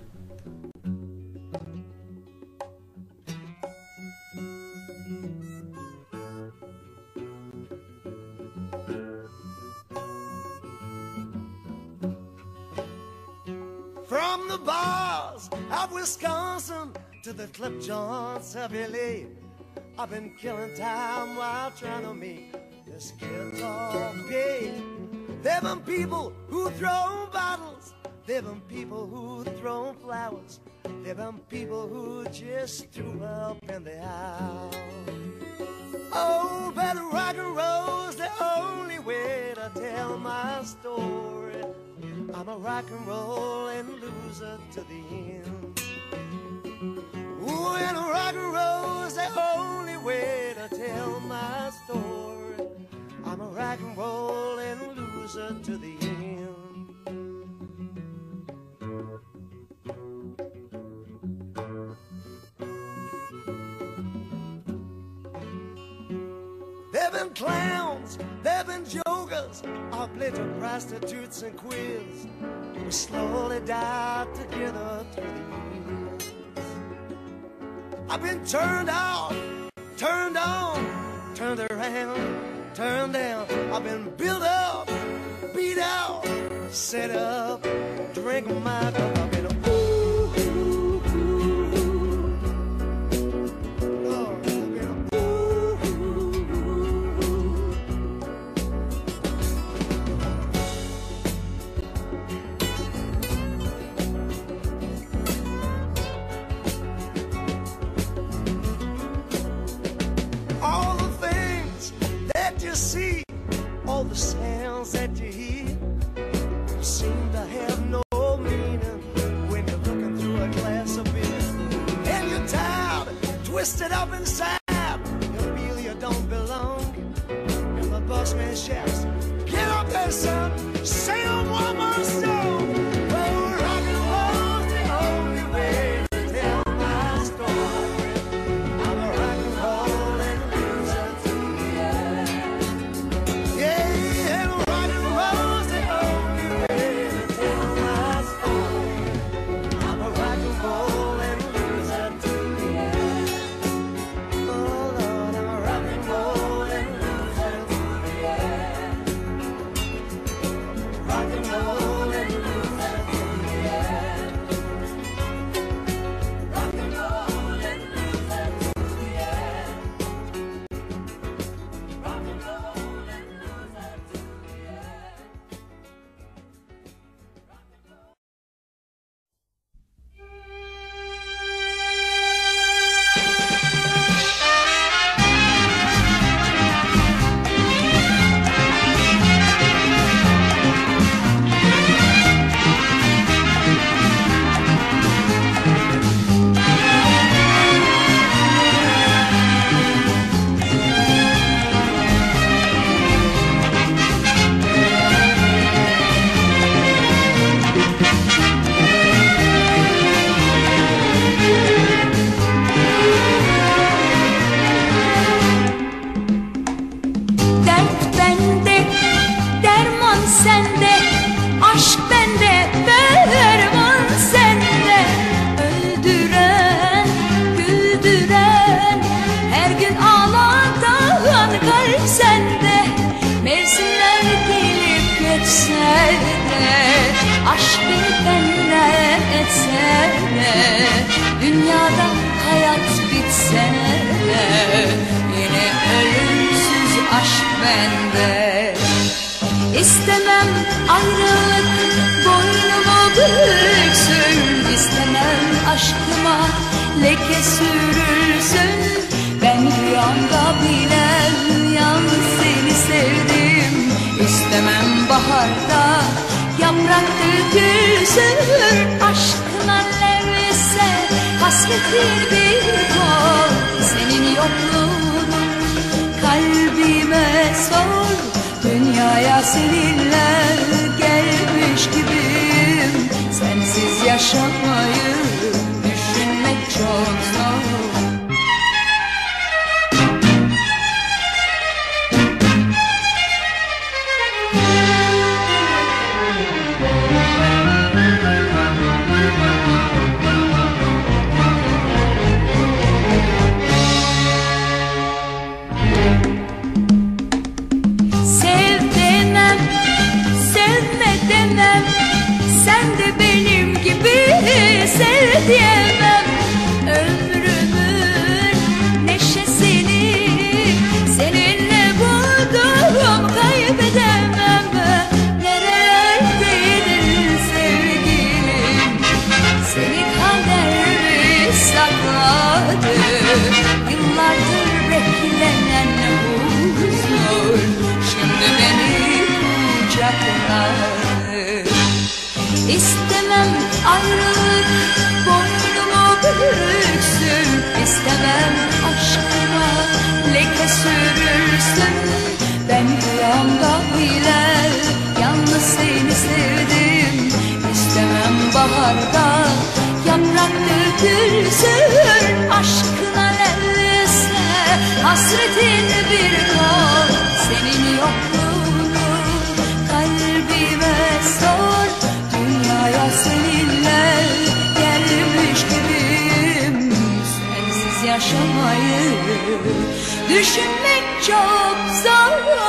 From the bars of Wisconsin to the clip joints of L A, I've been killing time while trying to make this guitar pay. There've been people who throw bottles, there've been people who throw flowers, there've been people who just threw up in the aisle. Oh, but rock and roll's the only way to tell my story. I'm a rock and rollin' loser to the end. Ooh, and rock and roll's the only way to tell my story. I'm a rock and rollin' loser to the end. There've been clowns, there've been jokers, I've played to prostitutes and queers. We slowly died together through the years. I've been turned out, turned on, turned around, turned down. I've been built up, beat out, set up, drink my cup. I've been a ooh, ooh, ooh. Lord, I've been a ooh, ooh, ooh. All the things that you see, all the sounds that you hear, seem to have no meaning when you're looking through a glass of beer. And you're tired, twisted up inside, you feel you don't belong. And the busman shouts, get up there, son, sing one more song. Well, rock and roll's the only way to tell my story. I'm a rock and rollin' loser to the end. Yeah, and rock and roll's the only way Aşk beni benden etse de, dünyada hayat bitse de, yine ölümsüz aşk bende. İstemem ayrılık boynumu büksün, İstemem aşkıma leke sürülsün. Ben rüyamda bile yalnız seni sevdim. İstemem baharda yaprak dökülsün. Aşkına levse hasretin bir kol, senin yokluğunu kalbime sor. Dünyaya seninle gelmiş gibiyim. Sensiz yaşamayı düşünmek çok zor. Sev diyemem, ömrümün neşesini seninle buldum, kaybedemem. Nerelerdeydin sevgilim, seni kader sakladı. Yıllardır beklenen huzur şimdi beni kucakladı. İstemem ayrılık boynumu büksün, İstemem aşkıma leke sürülsün. Ben rüyamda bile yalnız seni sevdim. İstemem baharda yaprak dökülsün. Aşkına levse hasretin bir kol, senin yokluğunu kalbime sor. Dünyaya seninle gelmiş gibiyim. Sensiz yaşamayı düşünmek çok zor.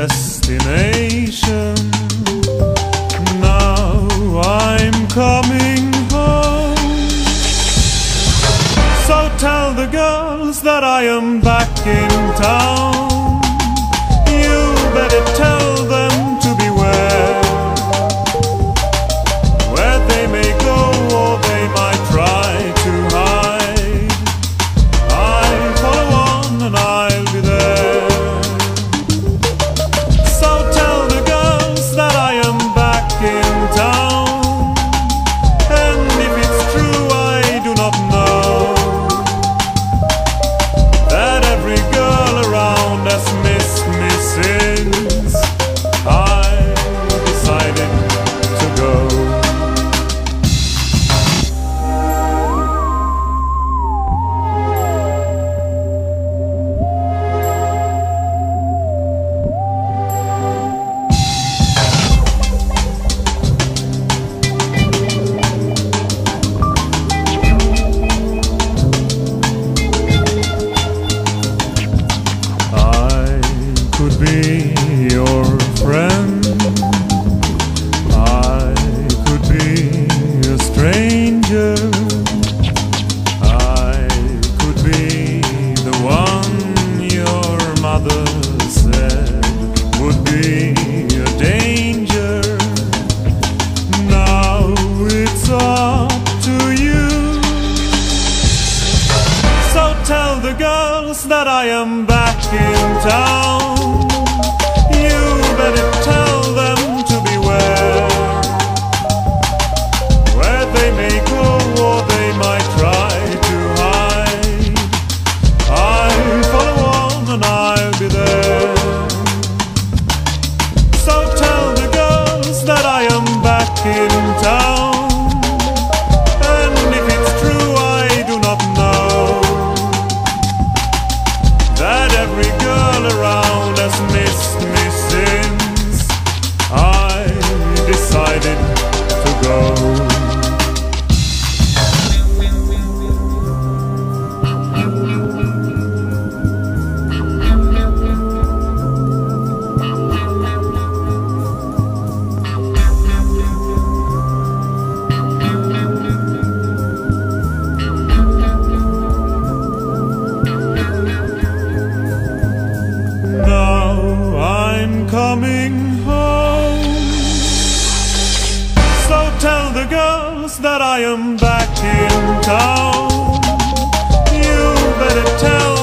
destination. Now I'm coming home. So tell the girls that I am back in town. You better tell them to beware, where they may go or they might try to hide. I follow on and I'll be there. So tell the girls that I am back in town. And if it's true, I do not know that every girl around has missed me since I decided to go. I could be your friend. I could be a stranger. I could be the one your mother said would be a danger. Now it's up to you. So tell the girls that I am back in town. You better tell them to beware, where they may go or they might try to hide. I'll follow on and I'll be there. So tell the girls that I am back in town. And if it's true, I do not know that every girl around has missed me since I decided to go. Now I'm coming home. So tell the girls that I am back in town. You better tell